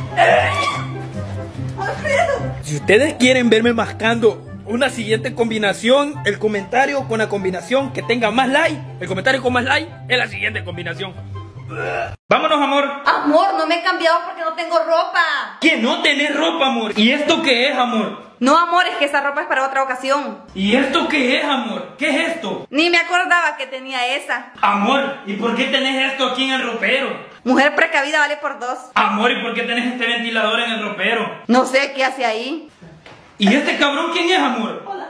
S2: Alfredo.
S1: Si ustedes quieren verme mascando una siguiente combinación, el comentario con la combinación que tenga más like, el comentario con más like es la siguiente combinación. Vámonos, amor.
S2: Amor, no me he cambiado porque no tengo ropa.
S1: Que no tenés ropa, amor. ¿Y esto qué es, amor?
S2: No, amor, es que esa ropa es para otra ocasión.
S1: ¿Y esto qué es, amor? ¿Qué es esto?
S2: Ni me acordaba que tenía esa.
S1: Amor, ¿y por qué tenés esto aquí en el ropero?
S2: Mujer precavida vale por dos.
S1: Amor, ¿y por qué tenés este ventilador en el ropero?
S2: No sé qué hace ahí.
S1: ¿Y este cabrón quién es, amor?
S2: Hola.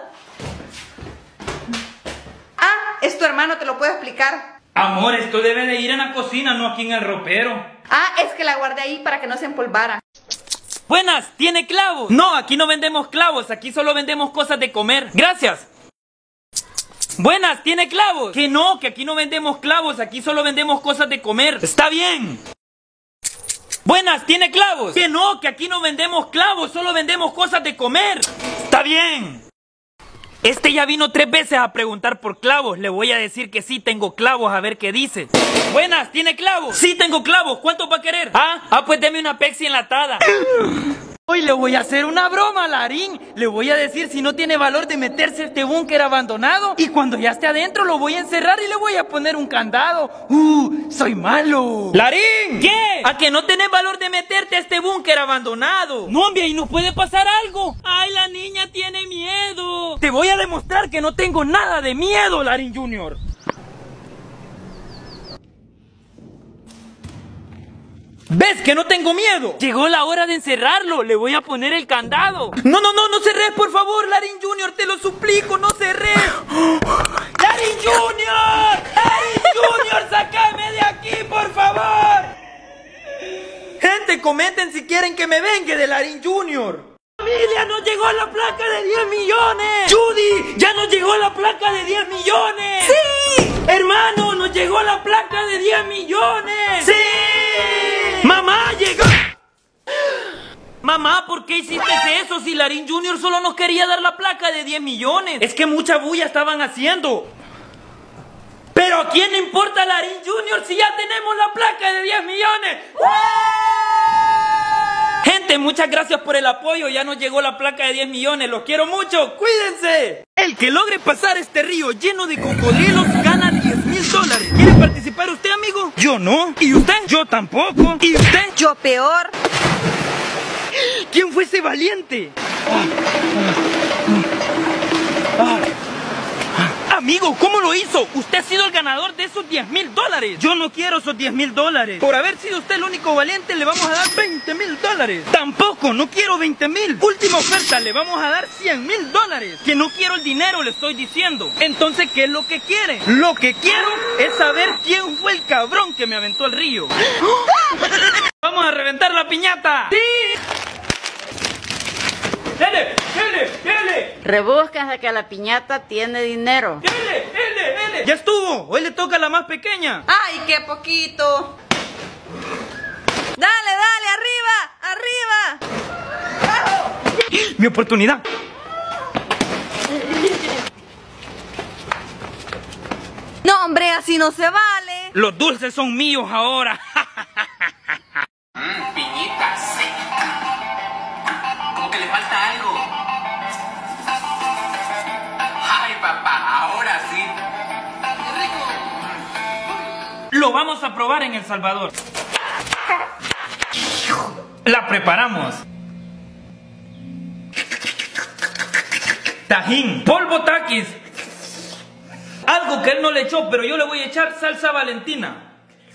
S2: Ah, es tu hermano, te lo puedo explicar.
S1: Amor, esto debe de ir en la cocina, no aquí en el ropero.
S2: Ah, es que la guardé ahí para que no se empolvara.
S1: Buenas, ¿tiene clavos? No, aquí no vendemos clavos, aquí solo vendemos cosas de comer. Gracias. Buenas, ¿tiene clavos? Que no, que aquí no vendemos clavos, aquí solo vendemos cosas de comer. Está bien. Buenas, ¿tiene clavos? Que no, que aquí no vendemos clavos, solo vendemos cosas de comer. Está bien. Este ya vino tres veces a preguntar por clavos. Le voy a decir que sí tengo clavos, a ver qué dice. Buenas, ¿tiene clavos? Sí tengo clavos, ¿cuánto va a querer? Ah, ah, pues deme una Pepsi enlatada. Hoy le voy a hacer una broma, Larín. Le voy a decir si no tiene valor de meterse a este búnker abandonado. Y cuando ya esté adentro lo voy a encerrar y le voy a poner un candado. ¡Uh! ¡Soy malo! ¡Larín! ¿Qué? ¿A que no tenés valor de meterte a este búnker abandonado? No, hombre, ahí nos puede pasar algo. ¡Ay, la niña tiene miedo! Te voy a demostrar que no tengo nada de miedo, Larín Junior. ¿Ves que no tengo miedo? Llegó la hora de encerrarlo. Le voy a poner el candado. No, no, no, no cerres, por favor, Larín Junior. Te lo suplico, no cerres. ¡Larín Junior! ¡Larín Junior! ¡Sácame de aquí, por favor! Gente, comenten si quieren que me vengue de Larín Junior. ¡Familia, nos llegó la placa de diez millones! ¡Judy! ¡Ya nos llegó la placa de diez millones! ¡Sí! ¡Hermano, nos llegó la placa de diez millones! ¡Sí! ¡Mamá, llegó! Mamá, ¿por qué hiciste eso si Larín Junior solo nos quería dar la placa de diez millones? Es que mucha bulla estaban haciendo. ¿Pero a quién le importa Larín Junior si ya tenemos la placa de diez millones? Gente, muchas gracias por el apoyo. Ya nos llegó la placa de diez millones. Los quiero mucho. ¡Cuídense! El que logre pasar este río lleno de cocodrilos gana diez mil dólares. ¿Quiere participar usted, amigo? Yo no. ¿Y usted? Yo tampoco. ¿Y usted?
S2: Yo peor.
S1: ¿Quién fue ese valiente? Ah, ah, ah, ah. Amigo, ¿cómo lo hizo? Usted ha sido el ganador de esos diez mil dólares. Yo no quiero esos diez mil dólares. Por haber sido usted el único valiente, le vamos a dar veinte mil dólares. Tampoco, no quiero veinte mil. Última oferta, le vamos a dar cien mil dólares. Que no quiero el dinero, le estoy diciendo. Entonces, ¿qué es lo que quiere? Lo que quiero es saber quién fue el cabrón que me aventó al río. ¡Vamos a reventar la piñata! ¡Sí! ¡Dele! ¡Dele! ¡Dele!
S6: Rebúsquense que la piñata tiene dinero.
S1: ¡Dele! ¡Dele! ¡Dele! ¡Ya estuvo! Hoy le toca a la más pequeña.
S2: ¡Ay, qué poquito! ¡Dale, dale! ¡Arriba! ¡Arriba!
S1: ¡Mi oportunidad!
S2: No, hombre, así no se vale.
S1: Los dulces son míos ahora.
S9: Mmm, piñita seca. Como que le falta algo. Ay, papá, ahora sí. Qué rico.
S1: Lo vamos a probar en El Salvador. La preparamos. Tajín, polvo taquis. Algo que él no le echó, pero yo le voy a echar salsa Valentina.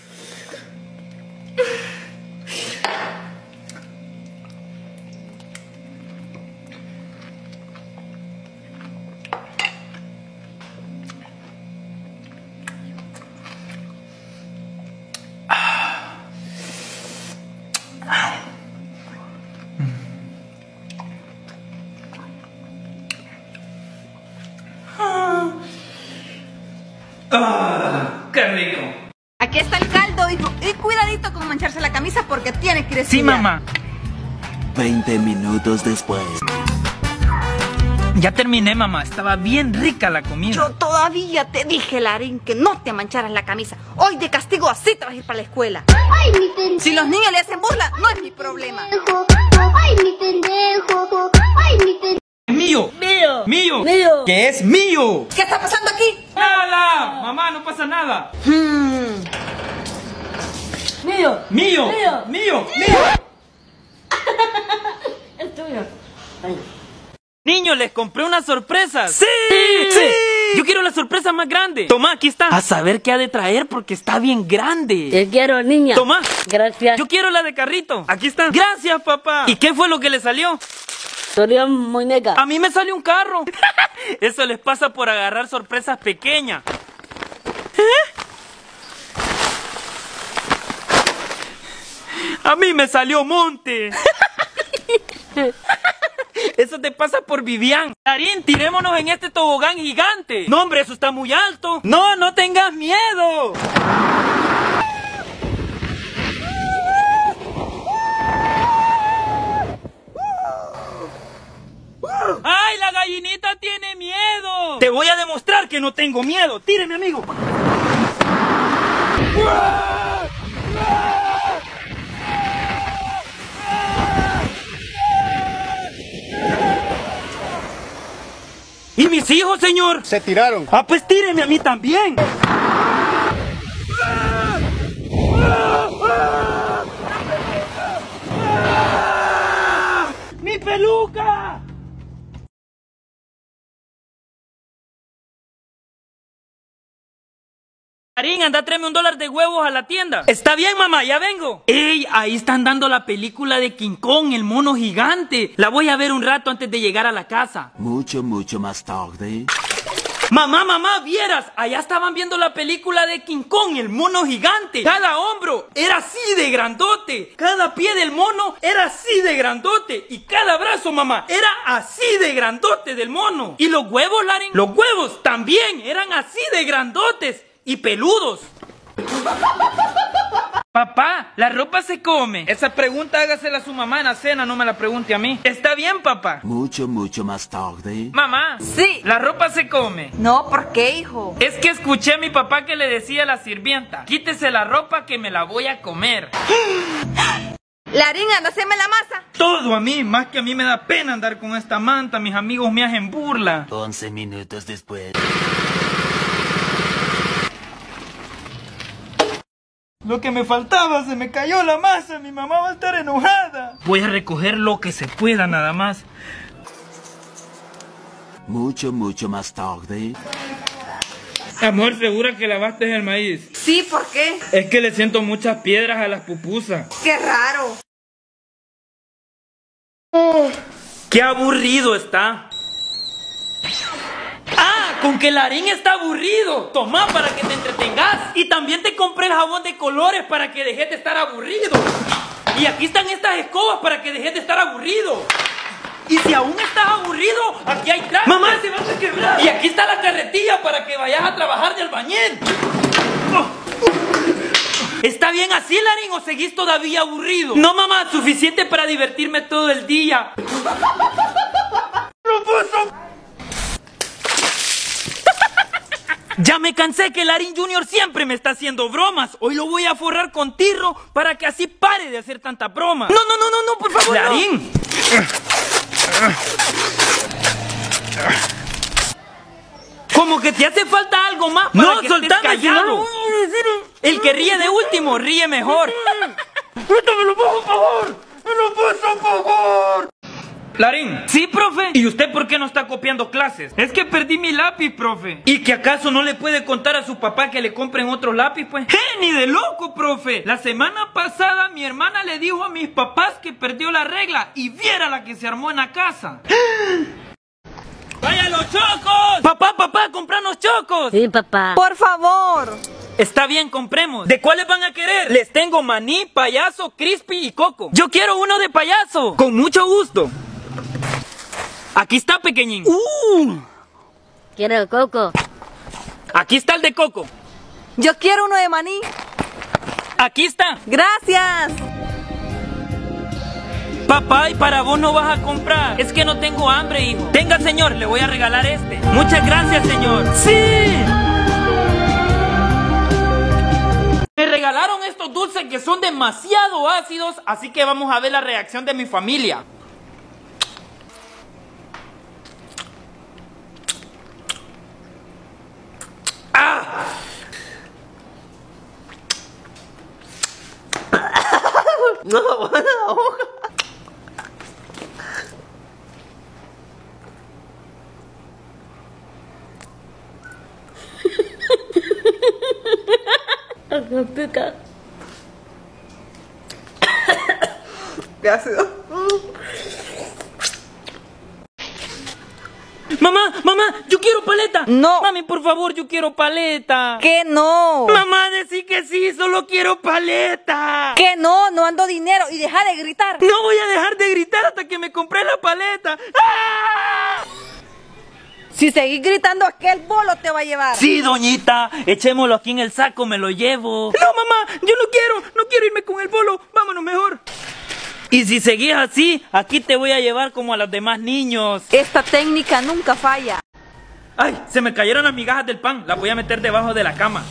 S1: ¡Ah! ¡Qué rico!
S2: Aquí está el caldo, hijo. Y cuidadito con mancharse la camisa porque tiene que ir a
S1: Sí,
S2: estudiar.
S1: mamá.
S3: Veinte minutos después.
S1: Ya terminé, mamá. Estaba bien rica la comida.
S2: Yo todavía te dije, Larín, que no te mancharas la camisa. Hoy de castigo así te vas a ir para la escuela.
S10: Ay, mi pendejo.
S2: Si los niños le hacen burla, no es mi problema.
S10: Ay, mi pendejo. Ay, mi pendejo.
S1: ¡Mío!
S6: Mío.
S1: ¡Mío!
S6: Mío.
S1: ¿Qué es mío?
S2: ¿Qué está pasando aquí?
S1: ¡Nada! Mamá, no pasa nada.
S2: Hmm.
S6: Mío.
S1: ¡Mío!
S6: Mío.
S1: ¡Mío! ¡Mío!
S6: Es tuyo. Ay.
S1: Niños, les compré unas sorpresas. ¡Sí! ¡Sí! Yo quiero la sorpresa más grande. Toma, aquí está. A saber qué ha de traer porque está bien grande.
S6: Te quiero, niña.
S1: Toma.
S6: Gracias.
S1: Yo quiero la de carrito. Aquí está. Gracias, papá. ¿Y qué fue lo que le salió?
S6: Salió muñeca.
S1: A mí me salió un carro. Eso les pasa por agarrar sorpresas pequeñas. ¿Eh? A mí me salió monte. Eso te pasa por Vivian. Darín, tirémonos en este tobogán gigante. No, hombre, eso está muy alto. No, no tengas miedo. ¡Ay, la gallinita tiene miedo! Te voy a demostrar que no tengo miedo. Tíreme, amigo. ¿Y mis hijos, señor?
S11: Se tiraron.
S1: Ah, pues tíreme a mí también. ¡Mi peluca! Darín, anda, tráeme un dólar de huevos a la tienda. Está bien, mamá, ya vengo. ¡Ey! Ahí están dando la película de King Kong, el mono gigante. La voy a ver un rato antes de llegar a la casa.
S3: Mucho, mucho más tarde.
S1: Mamá, mamá, vieras, allá estaban viendo la película de King Kong, el mono gigante. Cada hombro era así de grandote. Cada pie del mono era así de grandote. Y cada brazo, mamá, era así de grandote del mono. Y los huevos, Larín, los huevos también eran así de grandotes y peludos. Papá, ¿la ropa se come? Esa pregunta hágasela a su mamá en la cena, no me la pregunte a mí. ¿Está bien, papá?
S3: Mucho, mucho más tarde.
S1: Mamá.
S2: Sí.
S1: ¿La ropa se come?
S2: No, ¿por qué, hijo?
S1: Es que escuché a mi papá que le decía a la sirvienta: quítese la ropa que me la voy a comer.
S2: Larín, anda, haceme la masa.
S1: Todo a mí, más que a mí me da pena andar con esta manta. Mis amigos me hacen burla.
S3: Once minutos después.
S1: Lo que me faltaba, se me cayó la masa. Mi mamá va a estar enojada. Voy a recoger lo que se pueda nada más.
S3: Mucho, mucho más tarde.
S1: Amor, ¿segura que lavaste el maíz?
S2: Sí, ¿por qué?
S1: Es que le siento muchas piedras a las pupusas.
S2: Qué raro.
S1: ¡Qué aburrido está! ¡Ah! Con que Larín está aburrido. Toma para que te entretengas. Y también te compré el jabón de colores para que dejes de estar aburrido. Y aquí están estas escobas para que dejes de estar aburrido. Y si aún estás aburrido, aquí hay trastes. ¡Mamá, se vas a quebrar! Y aquí está la carretilla para que vayas a trabajar de albañil. ¿Está bien así, Larín, o seguís todavía aburrido? No, mamá, suficiente para divertirme todo el día. ¡No puedo! Ya me cansé que Larín Junior siempre me está haciendo bromas. Hoy lo voy a forrar con tirro para que así pare de hacer tanta broma. No, no, no, no, no, por favor. Larín. No. Como que te hace falta algo más para no, que estés callado. No, el que ríe de último ríe mejor. ¡Métamelo, por favor! ¡Me lo pasa, por favor! Larín. Sí, profe. ¿Y usted por qué no está copiando clases? Es que perdí mi lápiz, profe. ¿Y que acaso no le puede contar a su papá que le compren otro lápiz, pues? ¡Eh, ni de loco, profe! La semana pasada mi hermana le dijo a mis papás que perdió la regla y viera la que se armó en la casa. ¡Vaya los chocos! Papá, papá, compranos chocos.
S6: Sí, papá.
S2: Por favor.
S1: Está bien, compremos. ¿De cuáles van a querer? Les tengo maní, payaso, crispy y coco. Yo quiero uno de payaso. Con mucho gusto. Aquí está, pequeñín. Uh.
S6: Quiero el coco.
S1: Aquí está el de coco.
S2: Yo quiero uno de maní.
S1: Aquí está.
S2: Gracias.
S1: Papá, ¿y para vos no vas a comprar? Es que no tengo hambre, hijo. Tenga, señor, le voy a regalar este. Muchas gracias, señor. ¡Sí! Me regalaron estos dulces que son demasiado ácidos, así que vamos a ver la reacción de mi familia. ¡Ah! No, bueno, la boca.
S6: no pica.
S2: ¿Qué ácido?
S1: Mamá, mamá, yo quiero paleta.
S2: No.
S1: Mami, por favor, yo quiero paleta.
S2: ¿Qué no?
S1: Mamá, decí que sí, solo quiero paleta.
S2: ¿Qué no? No ando dinero y deja de gritar.
S1: No voy a dejar de gritar hasta que me compré la paleta. ¡Ah!
S2: Si seguís gritando, aquel bolo te va a llevar.
S1: Sí, doñita, echémoslo aquí en el saco, me lo llevo. No, mamá, yo no quiero, no quiero irme con el bolo. Vámonos mejor. Y si seguís así, aquí te voy a llevar como a los demás niños.
S2: Esta técnica nunca falla.
S1: Ay, se me cayeron las migajas del pan. Las voy a meter debajo de la cama.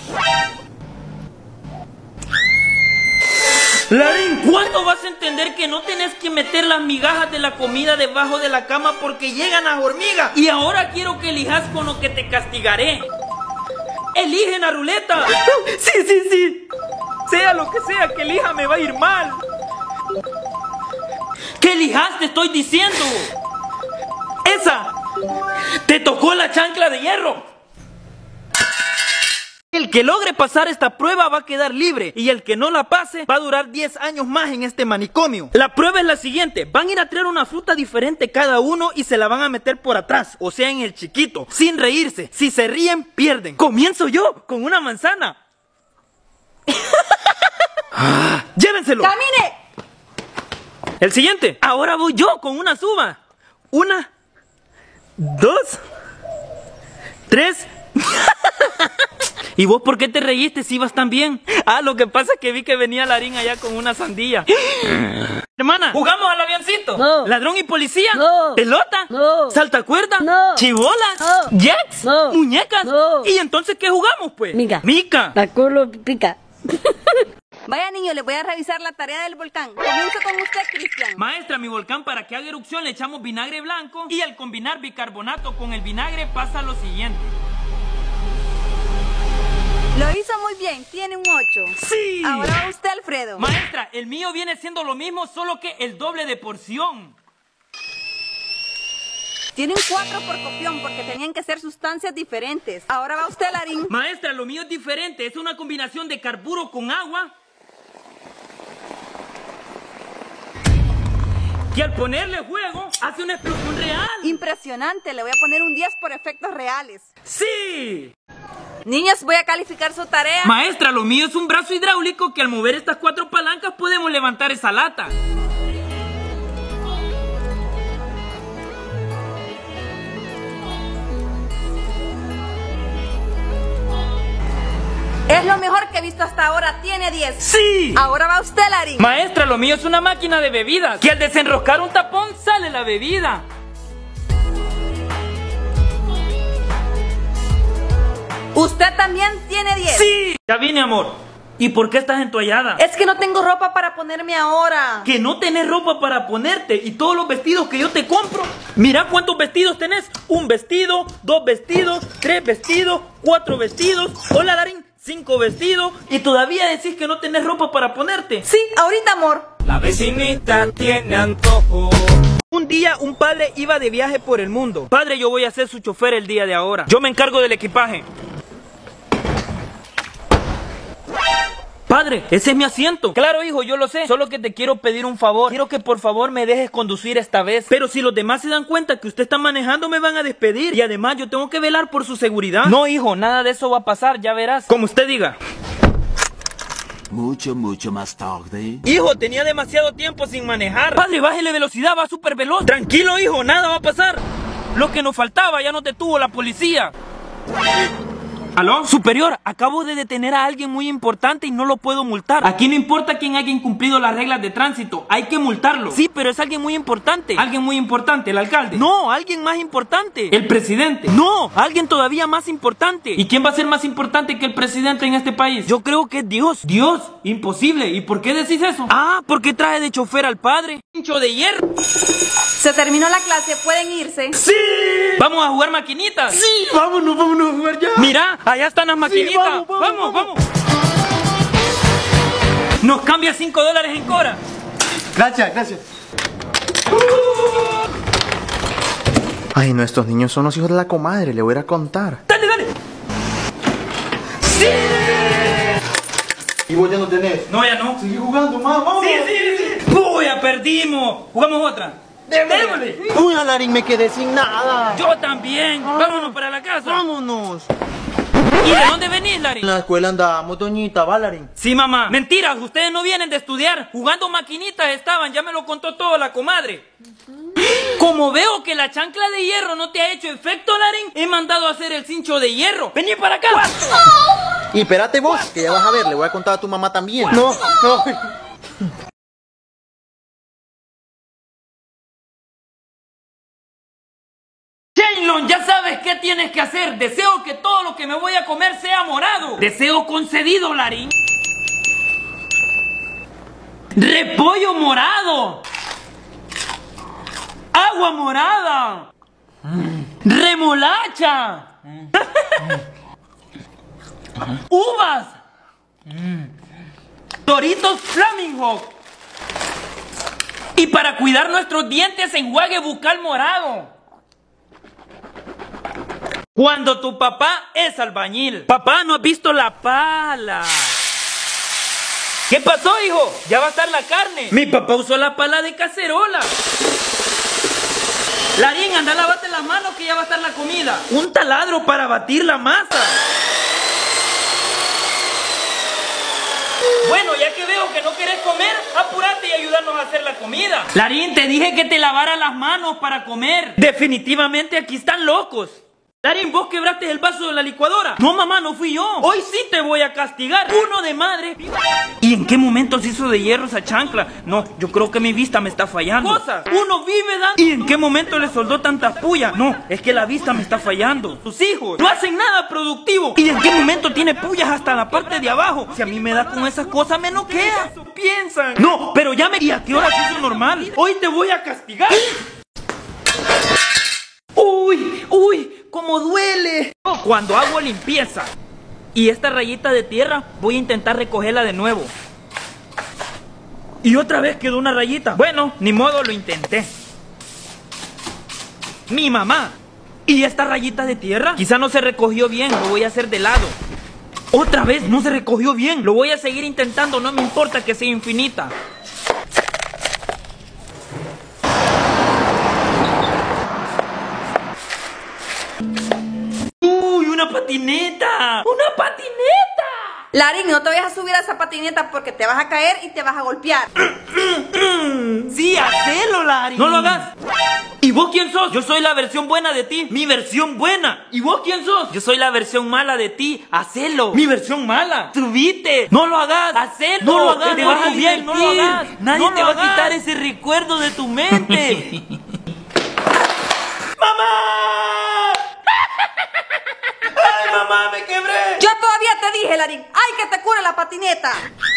S1: Larín, ¿cuándo vas a entender que no tenés que meter las migajas de la comida debajo de la cama porque llegan las hormigas? Y ahora quiero que elijas con lo que te castigaré. Elige la ruleta. Sí, sí, sí. Sea lo que sea que elija, me va a ir mal. ¿Qué elijas? Te estoy diciendo. Esa. Te tocó la chancla de hierro. El que logre pasar esta prueba va a quedar libre y el que no la pase va a durar diez años más en este manicomio. La prueba es la siguiente: van a ir a traer una fruta diferente cada uno y se la van a meter por atrás, o sea en el chiquito, sin reírse. Si se ríen, pierden. Comienzo yo con una manzana. Ah, ¡llévenselo!
S2: ¡Camine!
S1: El siguiente. Ahora voy yo con una uva. Una, dos, tres. ¿Y vos por qué te reíste si ibas tan bien? Ah, lo que pasa es que vi que venía Larín allá con una sandía. Hermana, ¿jugamos al avioncito?
S6: No.
S1: ¿Ladrón y policía?
S6: No.
S1: ¿Pelota?
S6: No.
S1: ¿Saltacuerda?
S6: No.
S1: ¿Chibolas?
S6: No.
S1: ¿Jets?
S6: No.
S1: ¿Muñecas?
S6: No.
S1: ¿Y entonces qué jugamos, pues?
S6: Mica.
S1: Mica.
S6: La culo pica.
S2: Vaya, niño, le voy a revisar la tarea del volcán. Comienzo con usted, Cristian.
S1: Maestra, mi volcán, para que haga erupción le echamos vinagre blanco y al combinar bicarbonato con el vinagre pasa lo siguiente.
S2: Lo hizo muy bien, tiene un ocho.
S1: ¡Sí!
S2: Ahora va usted, Alfredo.
S1: Maestra, el mío viene siendo lo mismo, solo que el doble de porción.
S2: Tiene un cuatro por copión porque tenían que ser sustancias diferentes. Ahora va usted, Larín.
S1: Maestra, lo mío es diferente, es una combinación de carburo con agua. Y al ponerle fuego, hace una explosión real.
S2: Impresionante, le voy a poner un diez por efectos reales.
S1: ¡Sí!
S2: Niños, voy a calificar su tarea.
S1: Maestra, lo mío es un brazo hidráulico que al mover estas cuatro palancas podemos levantar esa lata.
S2: Es lo mejor que he visto hasta ahora, tiene diez.
S1: ¡Sí!
S2: Ahora va usted, Larín.
S1: Maestra, lo mío es una máquina de bebidas que al desenroscar un tapón sale la bebida.
S2: Usted también tiene diez.
S1: ¡Sí! Ya vine, amor. ¿Y por qué estás entoallada?
S2: Es que no tengo ropa para ponerme ahora.
S1: Que no tenés ropa para ponerte y todos los vestidos que yo te compro. Mira cuántos vestidos tenés. Un vestido, dos vestidos, tres vestidos, cuatro vestidos. Hola, Larín, cinco vestidos. Y todavía decís que no tenés ropa para ponerte.
S2: Sí, ahorita, amor.
S8: La vecinita tiene antojo.
S1: Un día un padre iba de viaje por el mundo. Padre, yo voy a ser su chofer el día de ahora. Yo me encargo del equipaje. Padre, ese es mi asiento. Claro, hijo, yo lo sé. Solo que te quiero pedir un favor. Quiero que por favor me dejes conducir esta vez. Pero si los demás se dan cuenta que usted está manejando, me van a despedir. Y además yo tengo que velar por su seguridad. No, hijo, nada de eso va a pasar, ya verás. Como usted diga.
S3: Mucho, mucho más tarde.
S1: Hijo, tenía demasiado tiempo sin manejar. Padre, bájele velocidad, va súper veloz. Tranquilo, hijo, nada va a pasar. Lo que nos faltaba ya nos detuvo la policía. ¿Aló? Superior, acabo de detener a alguien muy importante y no lo puedo multar. Aquí no importa quién haya incumplido las reglas de tránsito, hay que multarlo. Sí, pero es alguien muy importante. ¿Alguien muy importante? ¿El alcalde? No, alguien más importante. ¿El presidente? No, alguien todavía más importante. ¿Y quién va a ser más importante que el presidente en este país? Yo creo que es Dios. ¿Dios? Imposible. ¿Y por qué decís eso? Ah, porque trae de chofer al padre. Pincho de hierro.
S2: Se terminó la clase, pueden irse.
S1: ¡Sí! ¿Vamos a jugar maquinitas?
S4: Sí, vámonos, vámonos a jugar ya.
S1: Mira, allá están las maquinitas.
S4: Sí, vamos, vamos,
S1: vamos, vamos, vamos. Nos cambia cinco dólares en Cora.
S4: Gracias, gracias. Ay, no, estos niños son los hijos de la comadre, le voy a ir a contar.
S1: Dale, dale. ¡Sí!
S4: ¿Y vos ya no tenés?
S1: No, ya no.
S4: Sigue jugando, mamá, vamos.
S1: Sí, sí, sí. Uy, ya perdimos. Jugamos otra. Démosle.
S4: Uy, Alarín, me quedé sin nada.
S1: Yo también. Ah. Vámonos para la casa.
S4: Vámonos.
S1: ¿Y de dónde venís, Larín?
S4: En la escuela andamos, doñita, ¿va, Larín?
S1: Sí, mamá. Mentiras, ustedes no vienen de estudiar. Jugando maquinitas estaban, ya me lo contó todo la comadre. Como veo que la chancla de hierro no te ha hecho efecto, Larín, he mandado a hacer el cincho de hierro. Vení para acá.
S4: Y espérate vos, que ya vas a ver, le voy a contar a tu mamá también. No, no.
S1: Shaylon, ya sabes qué tienes que hacer. Deseo que todo lo que me voy a comer sea morado. Deseo concedido, Larín. Repollo morado. Agua morada. Remolacha. Uvas. Doritos Flaming Hawk. Y para cuidar nuestros dientes, enjuague bucal morado. Cuando tu papá es albañil. Papá, ¿no has visto la pala? ¿Qué pasó, hijo? Ya va a estar la carne. Mi papá usó la pala de cacerola. Larín, anda a lavarte las manos que ya va a estar la comida. Un taladro para batir la masa. Bueno, ya que veo que no querés comer, apúrate y ayúdanos a hacer la comida. Larín, te dije que te lavara las manos para comer. Definitivamente aquí están locos. Larín, ¿vos quebraste el vaso de la licuadora? No, mamá, no fui yo. Hoy sí te voy a castigar. Uno de madre. ¿Y en qué momento se hizo de hierro esa chancla? No, yo creo que mi vista me está fallando. Cosas. Uno vive dando. ¿Y en qué momento le soldó tantas pullas? No, es que la vista me está fallando. Sus hijos no hacen nada productivo. ¿Y en qué momento tiene pullas hasta la parte de abajo? Si a mí me da con esas cosas, me noquea. Piensan. No, pero ya me... ¿Y a qué hora se hizo normal? Hoy te voy a castigar. Uy, uy, cómo duele. Cuando hago limpieza y esta rayita de tierra, voy a intentar recogerla de nuevo. Y otra vez quedó una rayita. Bueno, ni modo, lo intenté. Mi mamá. ¿Y esta rayita de tierra? Quizá no se recogió bien, lo voy a hacer de lado. Otra vez no se recogió bien. Lo voy a seguir intentando, no me importa que sea infinita. ¡Una patineta! ¡Una patineta!
S2: Larín, no te vayas a subir a esa patineta porque te vas a caer y te vas a golpear.
S1: Sí, hacelo, Larín. No lo hagas. ¿Y vos quién sos? Yo soy la versión buena de ti. Mi versión buena. ¿Y vos quién sos? Yo soy la versión mala de ti. Hacelo. Mi versión mala. Subite. No lo hagas. Hacelo. No lo hagas. Te vas a divertir. No lo hagas. Nadie no te va hagas. a quitar ese recuerdo de tu mente. ¡Mamá! ¡Ay, mamá, me quebré!
S2: Yo todavía te dije, Larín, ¡ay, que te cure la patineta!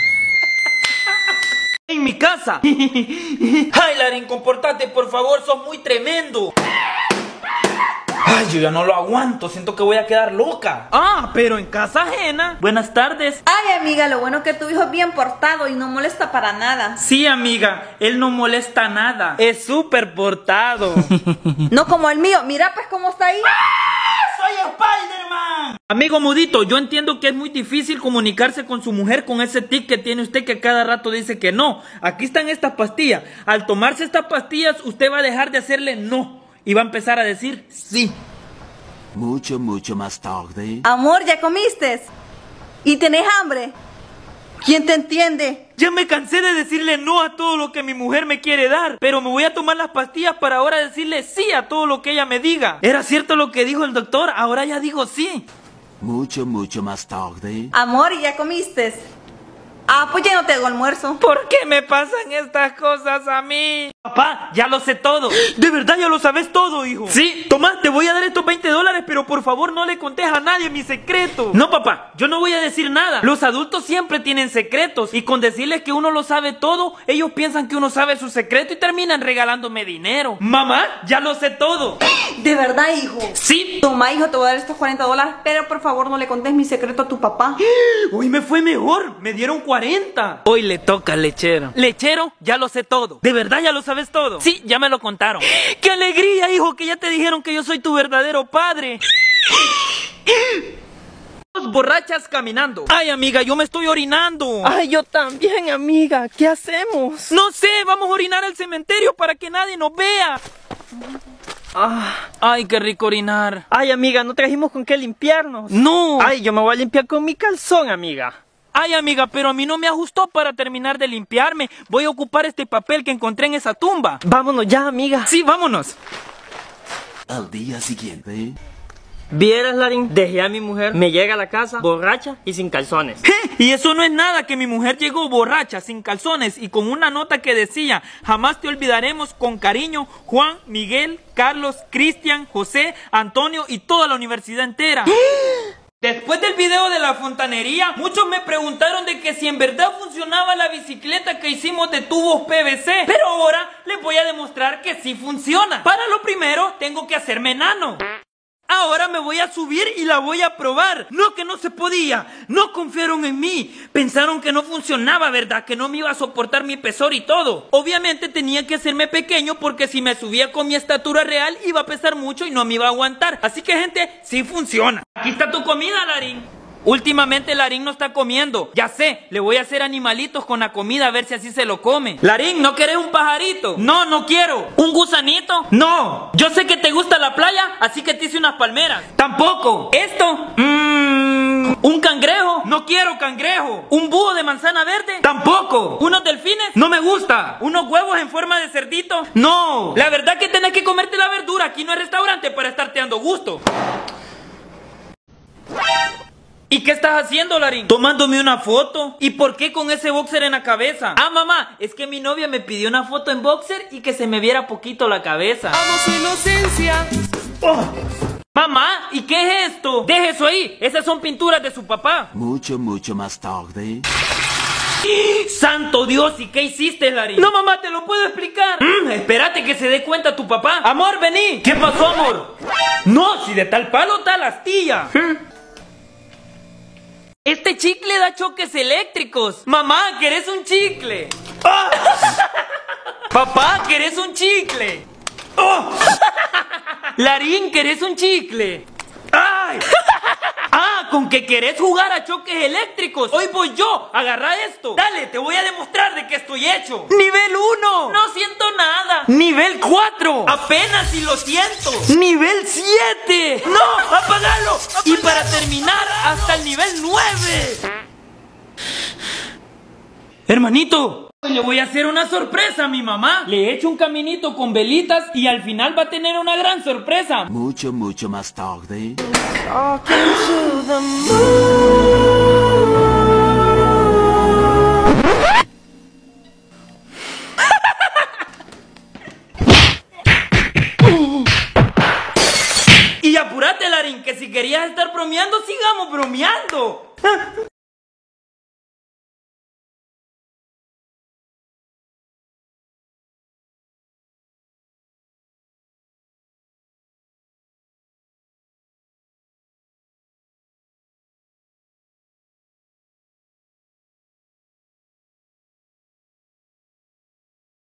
S1: En mi casa. Ay, Larín, comportate, por favor, sos muy tremendo. Ay, yo ya no lo aguanto, siento que voy a quedar loca. Ah, pero en casa ajena. Buenas tardes.
S2: Ay, amiga, lo bueno que tu hijo es bien portado y no molesta para nada.
S1: Sí, amiga, él no molesta nada. Es súper portado.
S2: No como el mío, mira pues cómo está ahí.
S1: ¡Soy Spider-Man! Amigo mudito, yo entiendo que es muy difícil comunicarse con su mujer con ese tic que tiene usted que cada rato dice que no. Aquí están estas pastillas. Al tomarse estas pastillas, usted va a dejar de hacerle no. Y va a empezar a decir sí.
S3: Mucho, mucho más tarde.
S2: Amor, ¿ya comiste? ¿Y tenés hambre? ¿Quién te entiende?
S1: Ya me cansé de decirle no a todo lo que mi mujer me quiere dar, pero me voy a tomar las pastillas para ahora decirle sí a todo lo que ella me diga. ¿Era cierto lo que dijo el doctor? Ahora ya digo sí.
S3: Mucho, mucho más tarde.
S2: Amor, ¿y ya comiste? Ah, pues ya no te hago almuerzo.
S1: ¿Por qué me pasan estas cosas a mí? Papá, ya lo sé todo. De verdad ya lo sabes todo, hijo. Sí, toma, te voy a dar estos veinte dólares, pero por favor no le contés a nadie mi secreto. No, papá, yo no voy a decir nada. Los adultos siempre tienen secretos y con decirles que uno lo sabe todo, ellos piensan que uno sabe su secreto y terminan regalándome dinero. Mamá, ya lo sé todo.
S2: ¿De verdad, hijo?
S1: Sí.
S2: Toma, hijo, te voy a dar estos cuarenta dólares, pero por favor no le contés mi secreto a tu papá.
S1: Hoy me fue mejor, me dieron cuarenta. Hoy le toca al lechero. Lechero, ya lo sé todo. ¿De verdad ya lo sabes todo? Sí, ya me lo contaron. ¡Qué alegría, hijo! Que ya te dijeron que yo soy tu verdadero padre. borrachas caminando. Ay, amiga, yo me estoy orinando.
S5: Ay, yo también, amiga. ¿Qué hacemos?
S1: No sé, vamos a orinar al cementerio para que nadie nos vea. Ah, ay, qué rico orinar.
S5: Ay, amiga, no trajimos con qué limpiarnos.
S1: No.
S5: Ay, yo me voy a limpiar con mi calzón, amiga.
S1: Ay, amiga, pero a mí no me ajustó para terminar de limpiarme. Voy a ocupar este papel que encontré en esa tumba.
S5: Vámonos ya, amiga.
S1: Sí, vámonos.
S3: Al día siguiente.
S5: Vieras, Larín, dejé a mi mujer, me llega a la casa borracha y sin calzones.
S1: Y eso no es nada, que mi mujer llegó borracha, sin calzones y con una nota que decía: jamás te olvidaremos, con cariño, Juan, Miguel, Carlos, Cristian, José, Antonio y toda la universidad entera. Después del video de la fontanería, muchos me preguntaron de que si en verdad funcionaba la bicicleta que hicimos de tubos P V C. Pero ahora les voy a demostrar que sí funciona. Para lo primero, tengo que hacerme enano. Ahora me voy a subir y la voy a probar. No, que no se podía. No confiaron en mí. Pensaron que no funcionaba, ¿verdad? Que no me iba a soportar mi pesor y todo. Obviamente tenía que hacerme pequeño, porque si me subía con mi estatura real iba a pesar mucho y no me iba a aguantar. Así que, gente, sí funciona. Aquí está tu comida, Larín. Últimamente Larín no está comiendo. Ya sé, le voy a hacer animalitos con la comida a ver si así se lo come. Larín, ¿no querés un pajarito? No, no quiero. ¿Un gusanito? No. Yo sé que te gusta la playa, así que te hice unas palmeras. Tampoco. ¿Esto? Mmm. ¿Un cangrejo? No quiero cangrejo. ¿Un búho de manzana verde? Tampoco. ¿Unos delfines? No me gusta. ¿Unos huevos en forma de cerdito? No. La verdad que tenés que comerte la verdura. Aquí no hay restaurante para estarte dando gusto. ¿Y qué estás haciendo, Larín? Tomándome una foto. ¿Y por qué con ese boxer en la cabeza? Ah, mamá, es que mi novia me pidió una foto en boxer y que se me viera poquito la cabeza.
S7: Amo su inocencia.
S1: Oh. Mamá, ¿y qué es esto? Deje eso ahí, esas son pinturas de su papá.
S3: Mucho, mucho más tarde.
S1: ¡Santo Dios! ¿Y qué hiciste, Larín? No, mamá, te lo puedo explicar. Mm, espérate que se dé cuenta tu papá. Amor, vení. ¿Qué pasó, amor? No, si de tal palo, tal astilla. Este chicle da choques eléctricos. Mamá, ¿querés un chicle? ¡Oh! Papá, ¿querés un chicle? ¡Oh! Larín, ¿querés un chicle? ¡Ay! Ah, con que querés jugar a choques eléctricos. Hoy voy yo, agarra esto. Dale, te voy a demostrar de qué estoy hecho. Nivel uno. No siento nada. Nivel cuatro. Apenas si lo siento. Nivel siete. No, apagalo, apagalo. Y para terminar, hasta el nivel nueve. Hermanito, le voy a hacer una sorpresa a mi mamá. Le he hecho un caminito con velitas y al final va a tener una gran sorpresa.
S3: Mucho, mucho más tarde.
S7: Talking to the moon.